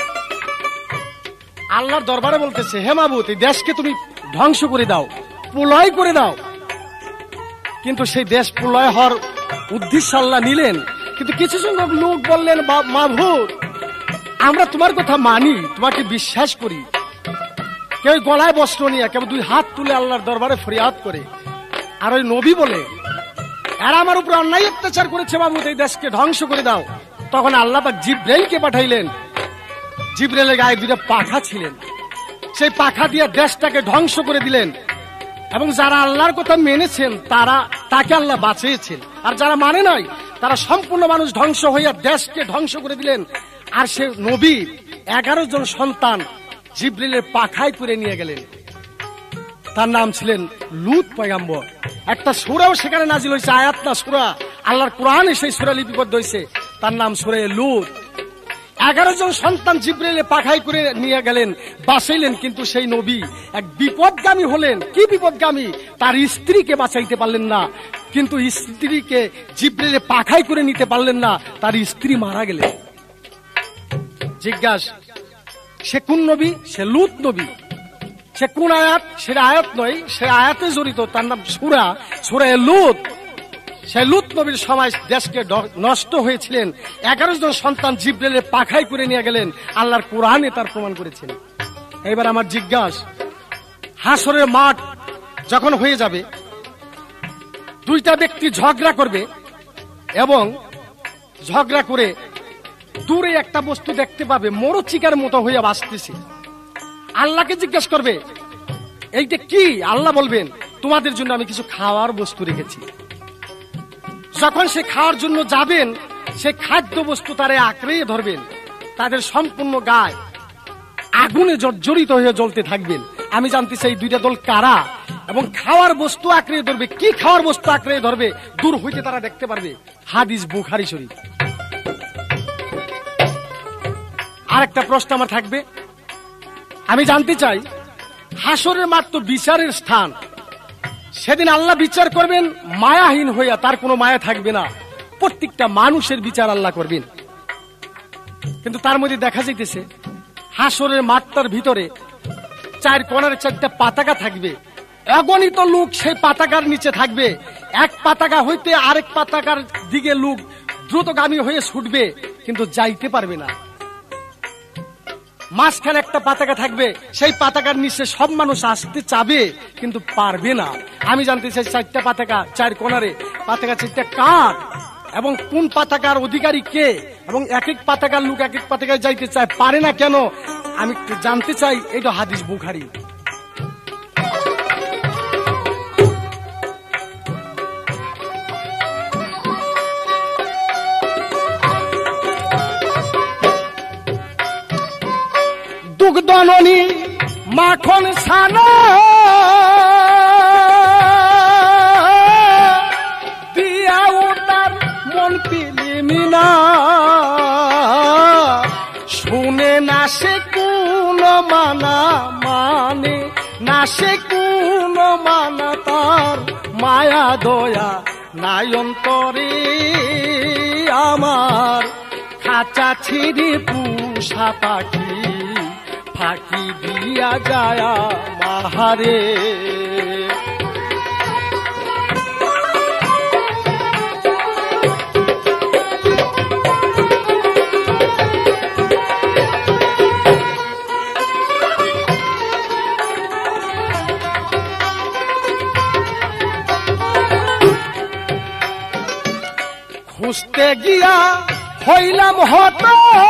আল্লাহর দরবারে বলতেছে হে মাবুদ এই দেশকে তুমি ধ্বংস করে দাও, প্রলয় করে দাও। কিন্তু সেই দেশ প্রলয় হওয়ার উদ্দেশ্য আল্লাহ নিলেন, কিন্তু কিছু সংখ্যক লোক বললেন মাবুদ আমরা তোমার কথা মানি, তোমাকে বিশ্বাস করি। কেউ গলায় বস্ত্র নিয়ে কেউ দুই হাত তুলে আল্লাহর দরবারে ফরিয়াদ করে। আর ওই নবী বলে এরা আমার উপর অন্যায় অত্যাচার করেছে মাবুদ এই দেশকে ধ্বংস করে দাও। তখন আল্লাহ পাক জিবরাইলকে পাঠাইলেন। জিবরাইলের গায়ে দুইটা পাখা ছিলেন, সেই পাখা দিয়ে দেশটাকে ধ্বংস করে দিলেন। এবং যারা আল্লাহর কথা মেনেছেন তারা তাকে আল্লাহ বাঁচিয়েছেন, আর যারা মানে নাই তারা সম্পূর্ণ মানুষ ধ্বংস হইয়া দেশকে ধ্বংস করে দিলেন। আর সে নবী এগারো জন সন্তান জিবরাইলের পাখায় করে নিয়ে গেলেন। তার নাম ছিলেন লূত পয়গাম্বর। একটা সূরাও সেখানে নাজিল হয়েছে, আয়াত না সূরা, আল্লাহর কোরআনে সেই সূরা লিপিবদ্ধ হয়েছে, তার নাম সূরা লূত। এগারো জন সন্তান জিবরাইলে পাখায় করে নিয়ে গেলেন, বাঁচাইলেন, কিন্তু সেই নবী এক বিপদগামী হলেন। কি বিপদগামী? তার স্ত্রীকে বাঁচাইতে পারলেন না, কিন্তু স্ত্রীকে জিবরাইলে পাখায় করে নিতে পারলেন না, তার স্ত্রী মারা গেলেন। জিজ্ঞাসা সে কোন নবী? সে লূত নবী। সে কোন আয়াত? সেটা আয়াত নয়, সে আয়াতে জড়িত, তার নাম সূরা, সূরা লূত। সে লূত নবীর সময় দেশকে নষ্ট হয়েছিলেন, এগারো জন সন্তান জিবরাইলের পাখায় করে নিয়ে গেলেন, আল্লাহর কোরআনে তার প্রমাণ করেছেন। এবার আমার জিজ্ঞাসা, হাসরের মাঠ যখন হয়ে যাবে দুইটা ব্যক্তি ঝগড়া করবে এবং ঝগড়া করে দূরে একটা বস্তু দেখতে পাবে মরচিকার মতো হয়ে বাঁচতেছে। আল্লাহকে জিজ্ঞাসা করবে এইটা কি? আল্লাহ বলবেন তোমাদের জন্য আমি কিছু খাওয়ার বস্তু রেখেছি। যখন সে খাওয়ার জন্য যাবেন সে খাদ্য বস্তু তারে আঁকড়ে ধরবেন, তাদের সম্পূর্ণ গায়ে আগুনে জর্জরিত হয়ে জ্বলতে থাকবেন। আমি জানতে চাই দুইটা দল কারা এবং খাওয়ার বস্তু আঁকড়ে ধরবে। কি খাওয়ার বস্তু আঁকড়ে ধরবে? দূর হইতে তারা দেখতে পারবে। হাদিস বুখারী শরীফ। আর একটা প্রশ্ন আমার থাকবে, আমি জানতে চাই হাসরের মাঠ তো বিচারের স্থান, সেদিন আল্লাহ বিচার করবেন মায়াহীন হইয়া, তার কোনো মায়া থাকবে না, প্রত্যেকটা মানুষের বিচার আল্লাহ করবেন। কিন্তু তার মধ্যে দেখা যাইতেছে হাসরের মাঠটার ভিতরে চার কোণার চারটা পতাকা থাকবে, অগণিত লোক সেই পতাকার নিচে থাকবে। এক পতাকা হইতে আরেক পতাকার দিকে লোক দ্রুতগামী হয়ে ছুটবে, কিন্তু যাইতে পারবে না। মাঝখানে একটা পতাকা থাকবে, সেই পতাকার নিচে সব মানুষ আসতে চাবে কিন্তু পারবে না। আমি জানতে চাই চারটা পতাকা, চার কোণারে পতাকা চারটা কার এবং কোন পতাকার অধিকারী কে, এবং এক এক পতাকার লোক এক এক পতাকায় যাইতে চায়, পারে না কেন? আমি জানতে চাই। এটা হাদিস বুখারী। জননী মাখন ছানা দিয়াও তার মন পেলে মিনা শুনে না সে কোন মানা মানে না সে কোন মানা তার মায়া দয়া নায়ন্তরে আমার খাঁচা ছিঁড়ে পুষা পাখি ফাঁকি দিয়া যায় মাহারে খুঁজতে গিয়া হইলাম হত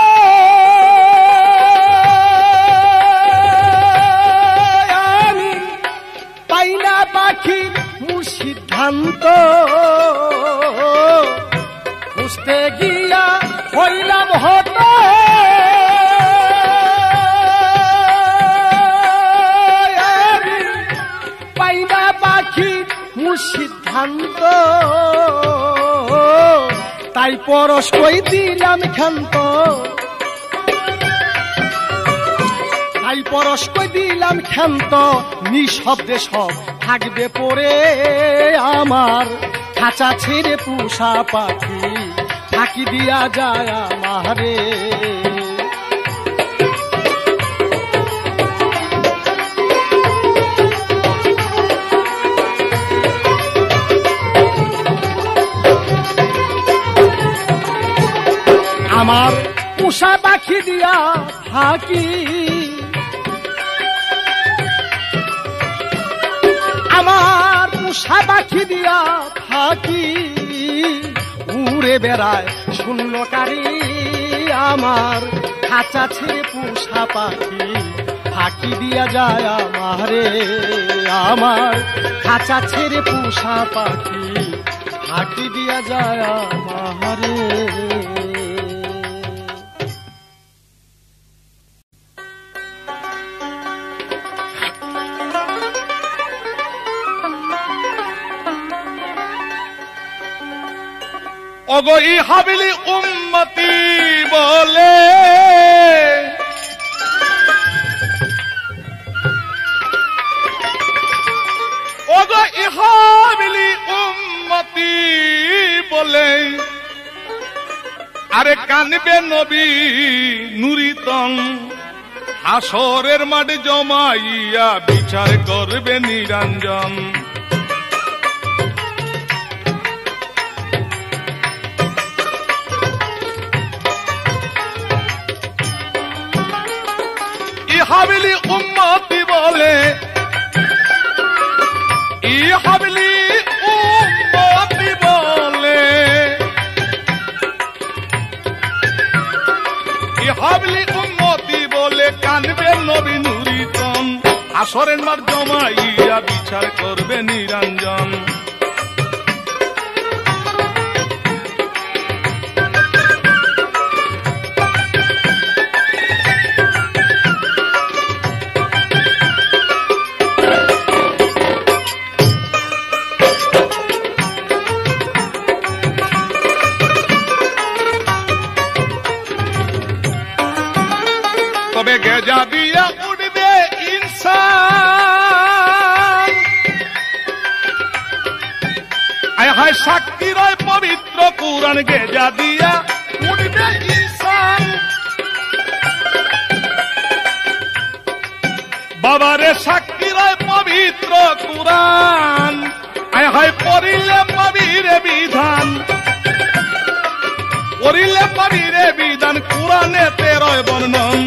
আমি পাই না পাখির মূল সিদ্ধান্ত খুঁজতে গিয়া হইলাম হত আমি পাই না পাখির মূল সিদ্ধান্ত তাই পরশ কই দিলাম ক্ষান্ত তাই পরশ কই দিলাম ক্ষান্ত নিঃশব্দে সব থাকবে পড়ে আমার খাঁচা ছেড়ে পুষা পাখি ফাঁকি দিয়া যায় আমারে আমার পোষা পাখি দিয়া ফাঁকি আমার পোষা পাখি দিয়া ফাঁকি উড়ে বেড়ায় শূন্যকারী আমার খাঁচা ছেড়ে পোষা পাখি ফাঁকি দিয়া যায় আমারে আমার খাঁচা ছেড়ে পোষা পাখি ফাঁকি দিয়া যায় আমারে ওগো ই হাবিলি উম্মতি বলে ওগো ই হাবিলি উম্মতি বলে আরে কানবে নবী নুরিতন হাসরের মাঠে জমাইয়া বিচার করবে নিরঞ্জন হাবিলি উম্মতি বলে ই হাবিলি উম্মতি বলে ই হাবিলি উম্মতি বলে কানবে নবী নুরিতন হাসরের মাঠ জমাইয়া বিচার করবে নিরঞ্জন তবে গেজা দিয়া উঠবে ইনসান আয় হায় সাক্ষী রয় পবিত্র কুরআন গেজা দিয়া উঠবে ইনসান বাবারে সাক্ষী রয় পবিত্র কুরআন আয় হায় পড়িলে পাবিরে বিধান পড়িলে পাবিরে বিধান কুরআনে তেরয় বর্ণন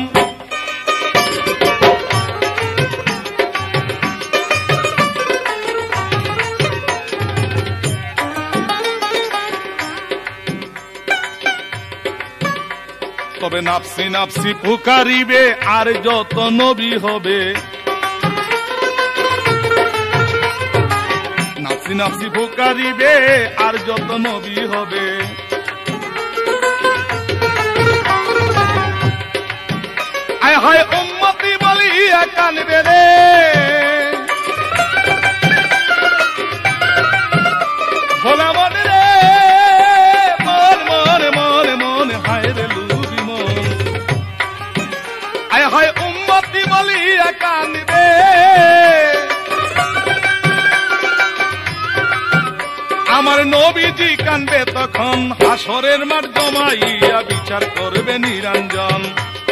তবে নাফসি নাফসি পুকারিবে আর যত নবী হবে নাফসি নাফসি পুকারিবে আর যত নবী হবে আয় হায় উম্মতি বলি কানবে রে, ভোলা মন রে, মন মন মন মন হায় রে লুবি মন, আয় হায় উম্মতি বলিয়া কানবে। আমার নবীজি কানবে তখন, হাসরের মাঠ জমাইয়া বিচার করবে নিরঞ্জন।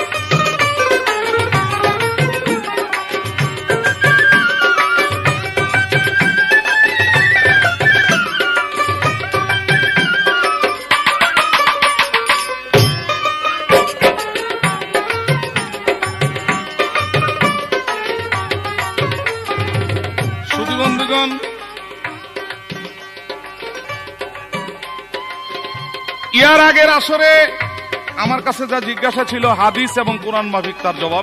শুধু বন্ধুগণ, ইয়ার আগের আসরে আমার কাছে যা জিজ্ঞাসা ছিল হাদিস এবং কোরআন মাফিক তার জবাব।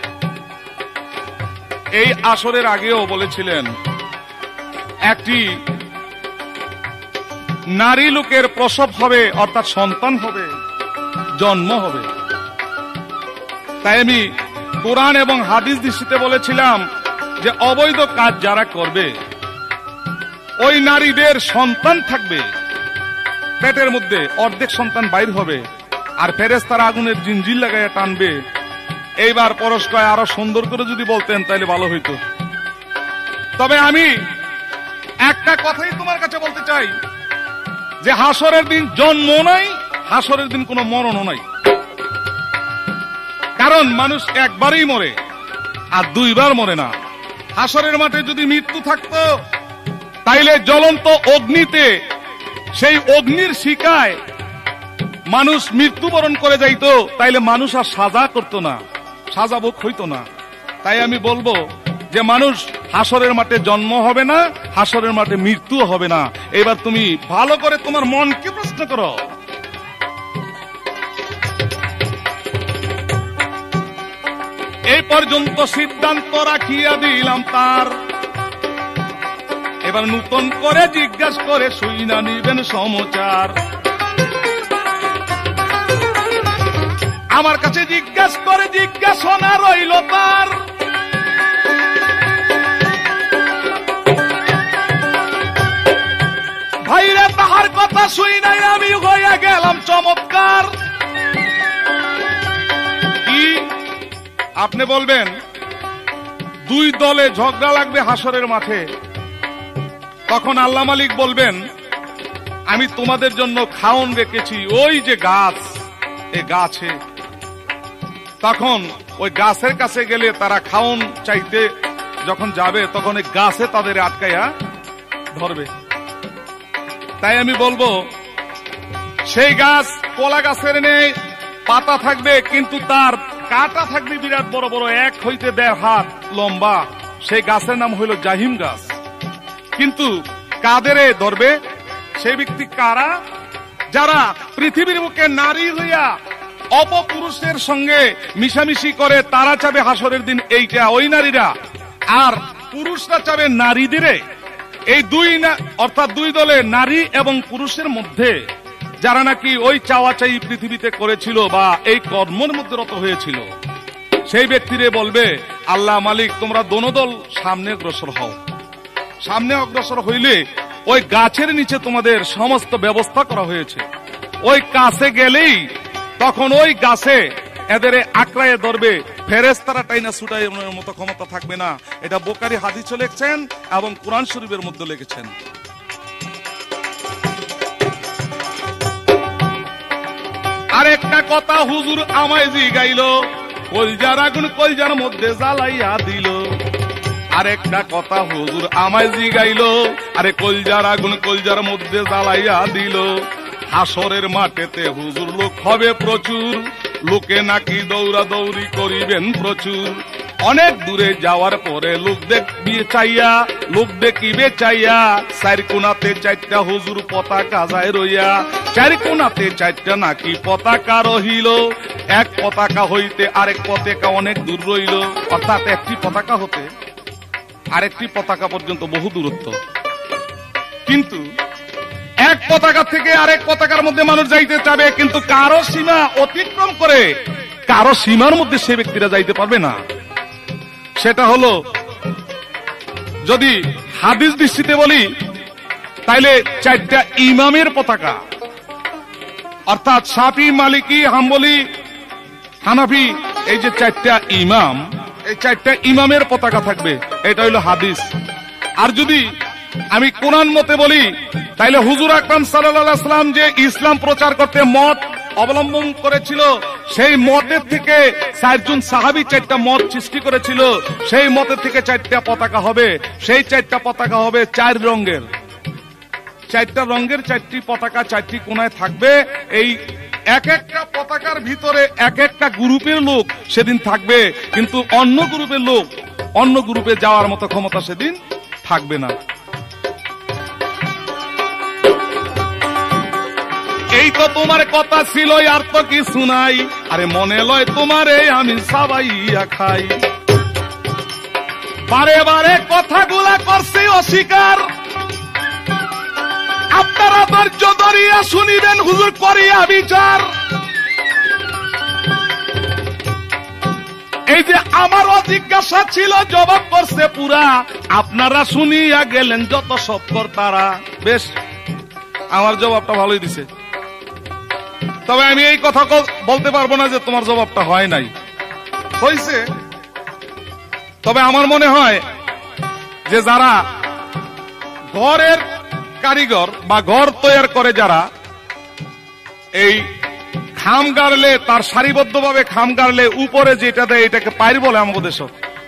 এই আসরের আগেও বলেছিলেন একটি নারী লোকের প্রসব হবে, অর্থাৎ সন্তান হবে, জন্ম হবে। তাই আমি কোরআন এবং হাদিস দৃষ্টিতে বলেছিলাম যে অবৈধ কাজ যারা করবে ওই নারীদের সন্তান থাকবে, পেটের মধ্যে অর্ধেক সন্তান বাইর হবে, আর ফেরেশতারা আগুনের জিনজির লাগাইয়া টানবে। এইবার পরশ কয় আরো সুন্দর করে যদি বলতেন তাহলে ভালো হইতো। তবে আমি একটা কথাই তোমার কাছে বলতে চাই যে হাসরের দিন জন্ম নাই, হাসরের দিন কোনো মরণও নাই। কারণ মানুষ একবারই মরে আর দুইবার মরে না। হাসরের মাঠে যদি মৃত্যু থাকতো তাইলে জ্বলন্ত অগ্নিতে, সেই অগ্নির শিকায় মানুষ মৃত্যুবরণ করে যাইত, তাইলে মানুষ আর সাজা করতো না, সাজা ভোগ হইতো না। তাই আমি বলবো যে মানুষ হাসরের মাঠে জন্ম হবে না, হাসরের মাঠে মৃত্যু হবে না। এবার তুমি ভালো করে তোমার মনকে প্রশ্ন করো। এই পর্যন্ত সিদ্ধান্ত রাখিয়া দিলাম তার, এবার নূতন করে জিজ্ঞাসা করে শুইনা নিবেন সমাচার। আমার কাছে জিজ্ঞাসা করে জিজ্ঞাসনা রইল তার, ভাইরা তাহার কথা শুই নাই আমি হইয়া গেলাম চমৎকার। কি আপনি বলবেন দুই দলে ঝগড়া লাগবে হাসরের মাঠে, তখন আল্লাহ মালিক বলবেন আমি তোমাদের জন্য খাওন রেখেছি ওই যে গাছ, এ গাছে। তখন ওই গাছের কাছে গেলে তারা খাওন চাইতে যখন যাবে তখন এই গাছে তাদের আটকাইয়া ধরবে। তাই আমি বলবো সেই গাছ কলা গাছের নেই, পাতা থাকবে কিন্তু তার কাটা থাকবে বিরাট বড় বড়, এক হইতে দেড় হাত লম্বা। সেই গাছের নাম হইল জাহিম গাছ। কিন্তু কাদেরে ধরবে? সেই ব্যক্তি কারা? যারা পৃথিবীর বুকে নারী হইয়া অপপুরুষের সঙ্গে মিশামিশি করে, তারা চাবে হাসরের দিন এইটা ওই নারীরা, আর পুরুষরা চাবে নারীদের। এই দুই অর্থাৎ দুই দলে নারী এবং পুরুষের মধ্যে যারা নাকি ওই চাওয়াচাই পৃথিবীতে করেছিল বা এই কর্মের মধ্যে রত হয়েছিল, সেই ব্যক্তিরে বলবে আল্লাহ মালিক তোমরা দোনো দল সামনে অগ্রসর হও। সামনে অগ্রসর হইলে ওই গাছের নিচে তোমাদের সমস্ত ব্যবস্থা করা হয়েছে। ওই কাছে গেলেই তখন ওই গাছে এদের আঁকড়ায় ধরবে, ফেরেশতারা টাইনা ছুটাই মতো ক্ষমতা থাকবে না। এটা বুখারী হাদিসে লিখছেন এবং কোরআন শরীফের মধ্যে লিখেছেন। আরেকটা কথা হুজুর আমায় জিগাইল, কলজার আগুন কলজার মধ্যে জ্বালাইয়া দিল। আরেকটা কথা হুজুর আমায় জিগাইল, আরে কলজার আগুন কলজার মধ্যে জ্বালাইয়া দিল। হাসরের মাঠেতে হুজুর লোক হবে প্রচুর, লোকে নাকি দৌড়া দৌড়ি করিবেন প্রচুর। অনেক দূরে যাওয়ার পরে লোক দেখবি চাইয়া, লোক দেখিবে চাইয়া, চার কোনাতে চারটা হুজুর পতাকা যায় রইয়া। চার কোনাতে চারটা নাকি পতাকা রহিল, এক পতাকা হইতে আরেক পতাকা অনেক দূর রইল। অর্থাৎ একটি পতাকা হতে আরেকটি পতাকা পর্যন্ত বহু দূরত্ব, কিন্তু এক পতাকা থেকে আরেক পতাকার মধ্যে মানুষ যাইতে চাবে, কিন্তু কারো সীমা অতিক্রম করে কারো সীমার মধ্যে সে ব্যক্তিরা যাইতে পারবে না। সেটা হলো, যদি হাদিস দৃষ্টিতে বলি তাইলে চারটা ইমামের পতাকা, অর্থাৎ শাফি, মালিকি, হাম্বলি, হানাফি, এই যে চারটা ইমাম, এই চারটা ইমামের পতাকা থাকবে, এটা হলো হাদিস। আর যদি আমি কোরআন মতে বলি তাইলে হুজুর আকরাম সাল্লাল্লাহু আলাইহি ওয়াসাল্লাম যে ইসলাম প্রচার করতে মত অবলম্বন করেছিল, সেই মতের থেকে চারজন সাহাবী চারটা মত সৃষ্টি করেছিল, সেই মতের থেকে চারটা পতাকা হবে। সেই চারটা পতাকা হবে চার রঙের, চারটা রঙের চারটি পতাকা চারটি কোণায় থাকবে। এই এক একটা পতাকার ভিতরে এক একটা গ্রুপের লোক সেদিন থাকবে, কিন্তু অন্য গ্রুপের লোক অন্য গ্রুপে যাওয়ার মতো ক্ষমতা সেদিন থাকবে না। এই তো তোমার কথা ছিল, আর তো কিছু নাই, আরে মনে লয় তোমারে আমি সাবাইয়া খাই। বারে বারে কথাগুলা করছি অস্বীকার, আপনারা ধৈর্য ধরিয়া শুনিবেন হুজুর করিয়া বিচার। এই যে আমারও জিজ্ঞাসা ছিল, জবাব করছে পুরা, আপনারা শুনিয়া গেলেন যত সব কর্তারা। বেশ, আমার জবাবটা ভালোই দিছে, তবে আমি এই কথা বলতে পারবো না যে তোমার জবাবটা হয় নাই, হয়েছে। তবে আমার মনে হয় যে যারা ঘরের কারিগর বা ঘর তৈরি করে, যারা এই খাম গাড়লে, তার সারিবদ্ধভাবে খাম গাড়লে উপরে যেটা দেয় এটাকে পাইর বলে আমাদের দেশ,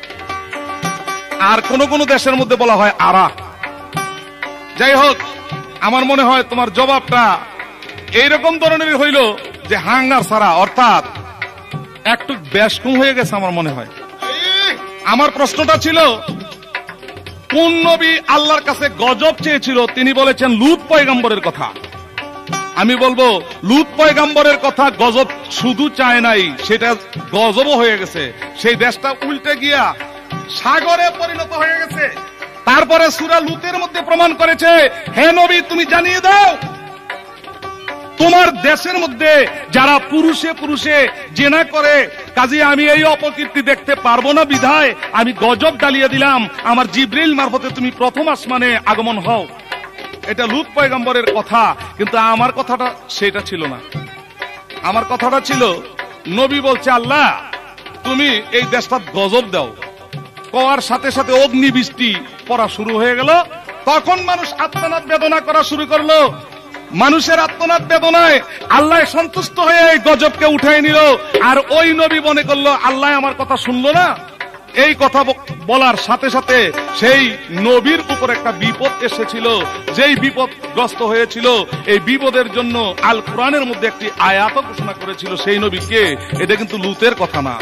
আর কোন কোন দেশের মধ্যে বলা হয় আরা। যাই হোক, আমার মনে হয় তোমার জবাবটা এইরকম ধরনের হইল যে হাঙ্গার ছাড়া, অর্থাৎ একটু বেশ কম হয়ে গেছে আমার মনে হয়। আমার প্রশ্নটা ছিল, কোন নবী আল্লাহর কাছে গজব চেয়েছিল? তিনি বলেছেন লূত পয়গম্বরের কথা। আমি বলবো লূত পয়গম্বরের কথা গজব শুধু চায় নাই, সেটা গজবও হয়ে গেছে। সেই দেশটা উল্টে গিয়া সাগরে পরিণত হয়ে গেছে। তারপরে সূরা লূতের মধ্যে প্রমাণ করেছে, হে নবী তুমি জানিয়ে দাও তোমার দেশের মধ্যে যারা পুরুষে পুরুষে জেনা করে, কাজে আমি এই অপকীর্তি দেখতে পারবো না বিধায় আমি গজব ডালিয়ে দিলাম, আমার জিবরিল মারফতে তুমি প্রথম আসমানে আগমন হও। এটা লূত পয়গম্বরের কথা, কিন্তু আমার কথাটা সেটা ছিল না। আমার কথাটা ছিল, নবী বলছে আল্লাহ তুমি এই দেশটা গজব দাও, কওয়ার সাথে সাথে অগ্নি বৃষ্টি পড়া শুরু হয়ে গেল। তখন মানুষ আত্মনাদ বেদনা করা শুরু করলো। মানুষের আত্মনাদ বেদনায় আল্লাহ সন্তুষ্ট হয়ে এই গজবকে উঠাই নিল। আর ওই নবী মনে করলো আল্লাহ আমার কথা শুনলো না। এই কথা বলার সাথে সাথে সেই নবীর উপর একটা বিপদ এসেছিল, যেই বিপদগ্রস্ত হয়েছিল। এই বিপদের জন্য আল কোরআনের মধ্যে একটি আয়াত ঘোষণা করেছিল সেই নবীকে। এটা কিন্তু লূতের কথা না।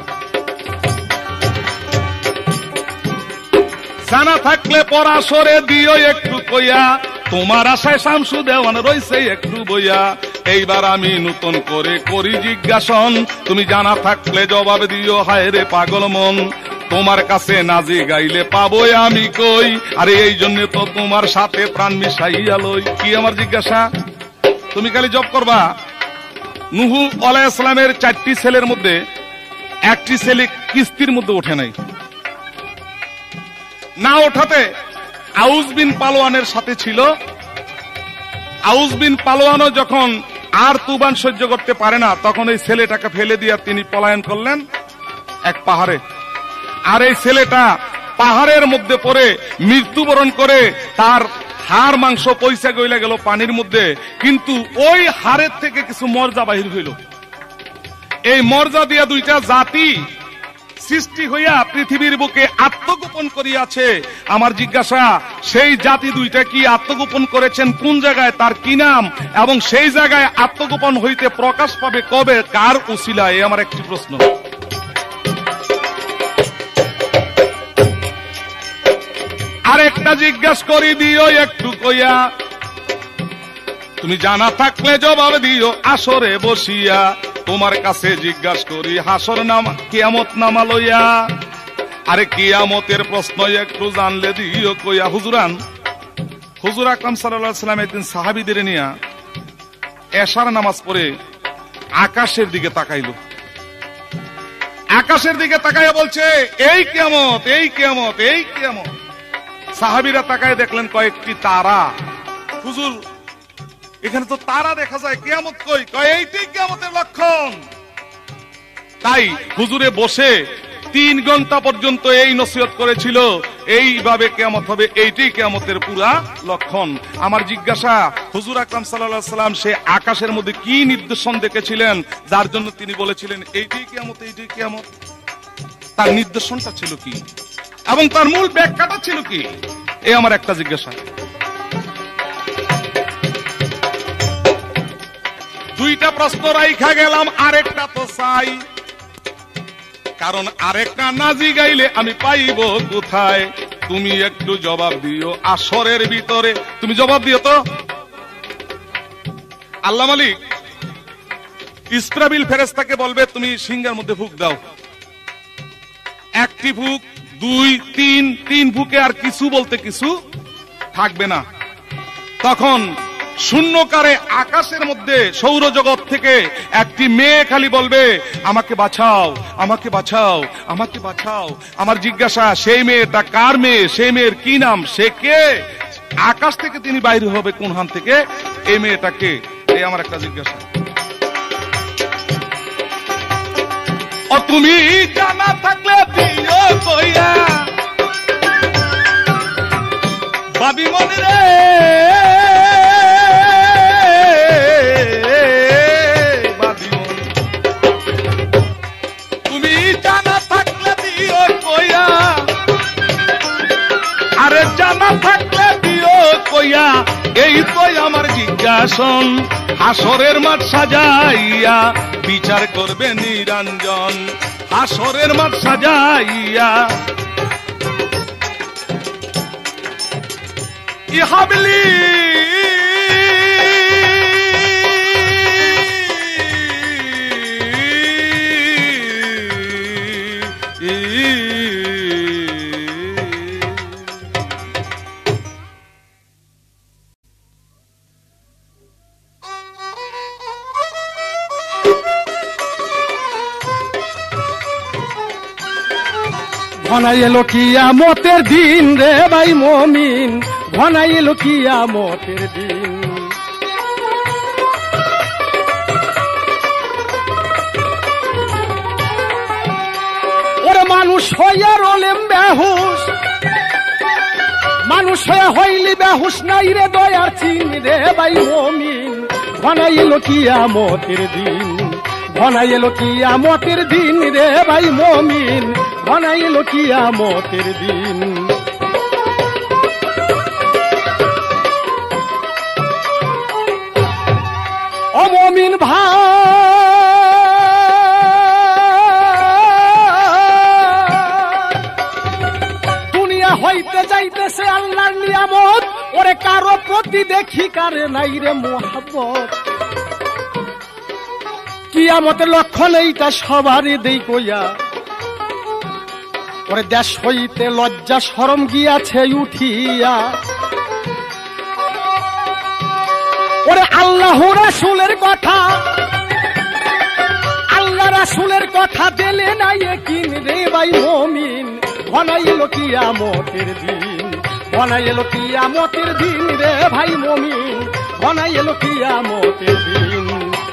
জানা থাকলে পরাশরে দিও একটু কইয়া, তোমার আশায় শামসু দেওয়ান রইছে একটু বইয়া। এইবার আমি নতুন করে করি জিজ্ঞাসন, তুমি জানা থাকলে জবাব দিও হায় রে পাগল মন। তোমার কাছে নাজি গাইলে পাবো আমি কই, আরে এই জন্য তো তোমার সাথে প্রাণ মিশাইয়া লই। কি আমার জিজ্ঞাসা? তুমি খালি জব করবা। নুহু আলাইহিস সালামের চারটি ছেলের মধ্যে একটি ছেলে কিস্তির মধ্যে ওঠে নাই, না ওঠাতে আউস বিন পালোয়ানের সাথে ছিল। আউস বিন পালোয়ানও যখন আর তুবান সহ্য করতে পারে না, তখন এই ছেলেটাকে ফেলে দিয়ে তিনি পলায়ন করলেন এক পাহাড়ে। আর এই ছেলেটা পাহাড়ের মধ্যে পড়ে মৃত্যুবরণ করে তার হাড় মাংস পয়সা গইলা গেল পানির মধ্যে। কিন্তু ওই হাড়ের থেকে কিছু মর্যা বাহির হইল। এই মর্যা দিয়া দুইটা জাতি সৃষ্টি হইয়া পৃথিবীর বুকে আত্মগোপন করিয়াছে। আমার জিজ্ঞাসা, সেই জাতি দুইটা কি আত্মগোপন করেছেন কোন জায়গায়, তার কি নাম, এবং সেই জায়গায় আত্মগোপন হইতে প্রকাশ পাবে কবে, কার উসিলায়? এই আমার একটি প্রশ্ন। আরেকটা জিজ্ঞাসা করি দিও একটু কইয়া, তুমি জানা থাকলে জবাব দিও আসরে বসিয়া। তোমার কাছে জিজ্ঞাসা করি হাসর নাম কিয়ামত নামা লইয়া। আরে কিয়ামতের প্রশ্ন একটু জানলে দিও কইয়া। হুজুরান হুজুর আকরাম সাল্লাল্লাহু আলাইহি ওয়াসাল্লাম একদিন সাহাবীদের নিয়ে এশার নামাজ পড়ে আকাশের দিকে তাকাইল। আকাশের দিকে তাকায় বলছে এই কিয়ামত, এই কিয়ামত, এই কিয়ামত। সাহাবীরা তাকায় দেখলেন কয়েকটি তারা। হুজুর এখানে তো তারা দেখা যায়, কিয়ামত কই? কয় এইটাই কিয়ামতের লক্ষণ। তাই হুজুরে বসে তিন ঘন্টা পর্যন্ত এই নসিহত করেছিল, এইভাবে কিয়ামত হবে, এইটাই কিয়ামতের পুরা লক্ষণ। আমার জিজ্ঞাসা, হুজুর আকরাম সাল্লাল্লাহু আলাইহি সাল্লাম সে আকাশের মধ্যে কি নির্দেশন দেখেছিলেন যার জন্য তিনি বলেছিলেন এইটাই কিয়ামত, এইটাই কিয়ামত? তার নির্দেশনটা ছিল কি এবং তার মূল ব্যাখ্যাটা ছিল কি? এই আমার একটা জিজ্ঞাসা। দুইটা প্রশ্ন রাইখা গেলাম, আরেকটা তো চাই, কারণ আরেকটা না জিগাইলে আমি পাইব কোথায়? তুমি একটু জবাব দিও আসরের ভিতরে, তুমি জবাব দিও তো। আল্লাহ মালিক ইসরাফিল ফেরেশতাকে বলবে তুমি সিংহের মধ্যে ফুঁক দাও। একটি ফুঁক, দুই, তিন, তিন ফুঁকে আর কিছু বলতে কিছু থাকবে না। তখন শূন্যকারে আকাশের মধ্যে সৌরজগৎ থেকে একটি মেয়ে খালি বলবে আমাকে বাঁচাও, আমাকে বাঁচাও, আমাকে বাঁচাও। আমার জিজ্ঞাসা, সেই মেয়েটা কার মেয়ে? সেই মেয়ের কি নাম? সে কে? আকাশ থেকে তিনি বাইরে হবে কোন হান থেকে? এই মেয়েটা কে? এই আমার একটা জিজ্ঞাসা। ও তুমি জানা থাকলে দিও কইয়া বাবি মনে রে, তুমি জানা থাকলে দিও কইয়া, আরে জানা থাকলে দিও কইয়া, এই তো আমার জিজ্ঞাসন। হাসরের মাঠ সাজাইয়া বিচার করবে নিরঞ্জন, হাসরের মাঠ সাজাইয়া। ইহাবলি ঘনাই এলো কিয়ামতের দিন রে ভাই মুমিন, ঘনাই এলো কিয়ামতের দিন। ওরে মানুষ হইয়া রলেম বেহুশ, মানুষ হইয়া হইলি বেহুশ নাই রে দয়ার চিন রে ভাই মুমিন, ঘনাই এলো কিয়ামতের দিন, ঘনাই এলো কিয়ামতের দিন রে ভাই মুমিন, ঘনাই এলো কিয়ামতের দিন। ও মুমিন ভাই, দুনিয়া হইতে যাইতেছে আল্লাহর নিয়ামত, ওরে কারো প্রতি দেখি কারে নাই রে মোহাব্বত। কিয়ামতের লক্ষণ এইটা সবারই দেই কইয়া, ওরে দেশ হইতে লজ্জা শরম গিয়াছে উঠিয়া। ওরে আল্লাহ রাসূলের কথা, আল্লাহ রাসূলের কথা দিলে নাই কিন রে ভাই মুমিন, ঘনাই এলো কিয়ামতের দিন, ঘনাই এলো কিয়ামতের দিন রে ভাই মুমিন, ঘনাই এলো কিয়ামতের দিন।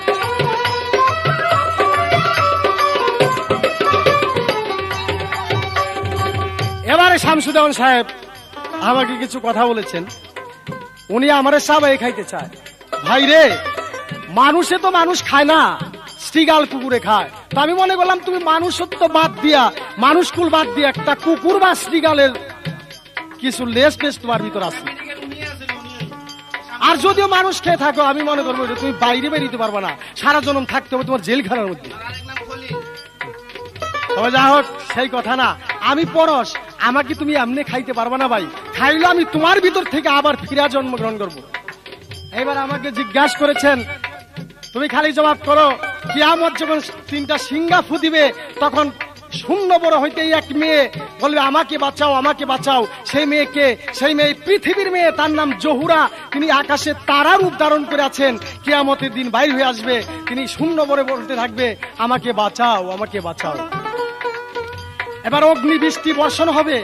এবারে শামসুদ্দৌলা সাহেব আমাকে কিছু কথা বলেছেন, উনি আমারে সাবাই খাইতে চায়। ভাই রে, মানুষে তো মানুষ খায় না, শ্রীগাল কুকুরে খায়। তো আমি মনে করলাম তুমি মানুষত্ব বাদ দিয়া, মানুষকুল বাদ দিয়া একটা কুকুর বা শ্রীগালের কিছু লেস টেস তোমার ভিতর আছে। আর যদিও মানুষ খেয়ে থাকো, আমি মনে করবো তুমি বাইরে বেরিতে পারবা না, সারা জনম থাকতে হবে তোমার জেলখানার মধ্যে। তবে যা হোক, সেই কথা না। আমি পরশ, আমাকে তুমি এমনি খাইতে পারবা না ভাই, খাইলে আমি তোমার ভিতর থেকে আবার ফিরা জন্মগ্রহণ করবো। এবার আমাকে জিজ্ঞাসা করেছেন, তুমি খালি জবাব করো, কিয়ামত যখন তিনটা সিংহা ফুদিবে তখন শূন্য বড় হইতেই এক মেয়ে বলবে আমাকে বাঁচাও, আমাকে বাঁচাও। সেই মেয়েকে, সেই মেয়ে পৃথিবীর মেয়ে, তার নাম জহুরা। তিনি আকাশে তারা রূপ ধারণ করে আছেন, কিয়ামতের দিন বাইর হয়ে আসবে। তিনি শূন্য বড়ে বলতে থাকবে আমাকে বাঁচাও, আমাকে বাঁচাও। এবার অগ্নি বৃষ্টি বর্ষণ হবে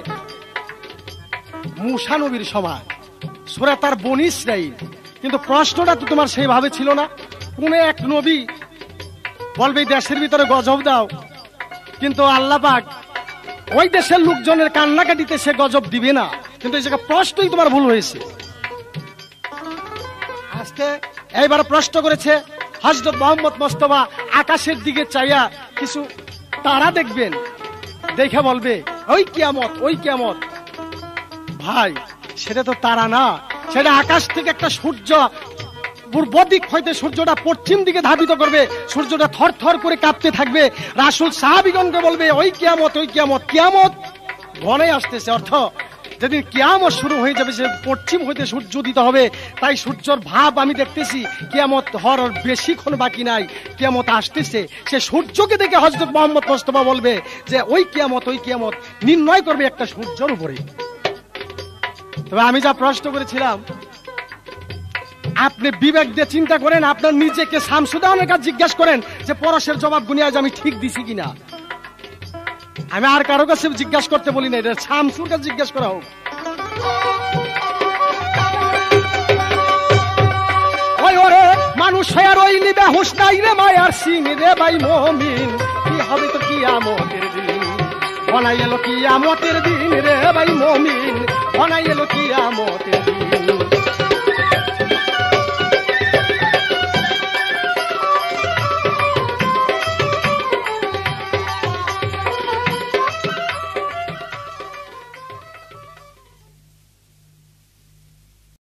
মূসা নবীর সময়, সূরা তার বনী ইসরাঈল। কিন্তু প্রশ্নটা তো তোমার সেইভাবে ছিল না। কোন এক নবী বলবে দেশের ভিতরে গজব দাও, কিন্তু আল্লাহ পাক ওই দেশের লোকজনের কান্নাকাটিতে সে গজব দিবে না। কিন্তু এই জায়গায় প্রশ্নই তোমার ভুল হয়েছে। আজকে এইবার প্রশ্ন করেছে হযরত মুহাম্মদ মুস্তাফা, আকাশের দিকে চাইয়া কিছু তারা দেখবেন, দেখে বলবে ওই কিয়ামত, ওই কিয়ামত। ভাই সেটা তো তারা না, সেটা আকাশ থেকে একটা সূর্য পূর্ব দিক হইতে সূর্যটা পশ্চিম দিকে ধাবিত করবে, সূর্যটা থর থর করে কাঁপতে থাকবে। রাসূল সাহাবীগণকে বলবে ওই কিয়ামত, ওই কিয়ামত। কিয়ামত ঘনে আসতেছে, অর্থ যেদিন কিয়ামত শুরু হয়ে যাবে সে পশ্চিম হইতে সূর্য উদিত হবে। তাই সূর্যর ভাব আমি দেখতেছি কিয়ামত হওয়ার বেশিক্ষণ বাকি নাই, কিয়ামত আসতেছে। সে সূর্যকে দেখে হযরত মুহাম্মদ মুস্তাফা বলবে যে ওই কিয়ামত, ওই কিয়ামত নির্ণয় করবে একটা সূর্যের উপরে। তবে আমি যা প্রশ্ন করেছিলাম, আপনি বিবেক দিয়ে চিন্তা করেন, আপনার নিজেকে শামসুদানের কাছে জিজ্ঞাসা করেন যে পরশের জবাব গুনিয়ে আজ আমি ঠিক দিছি কিনা। আমি আর কারো কাছে জিজ্ঞাসা করতে বলি না, এটা শামসুর কাছে জিজ্ঞাসা করা হোক। ওই ওরে মানুষ হয়ে রইলি বেহুশ নাই রে মায়ার সিন রে ভাই মুমিন, কি হবে তো কিয়ামতের দিন, বনাই এলো কিয়ামতের দিন রে ভাই মুমিন, বনাই এলো কিয়ামতের দিন।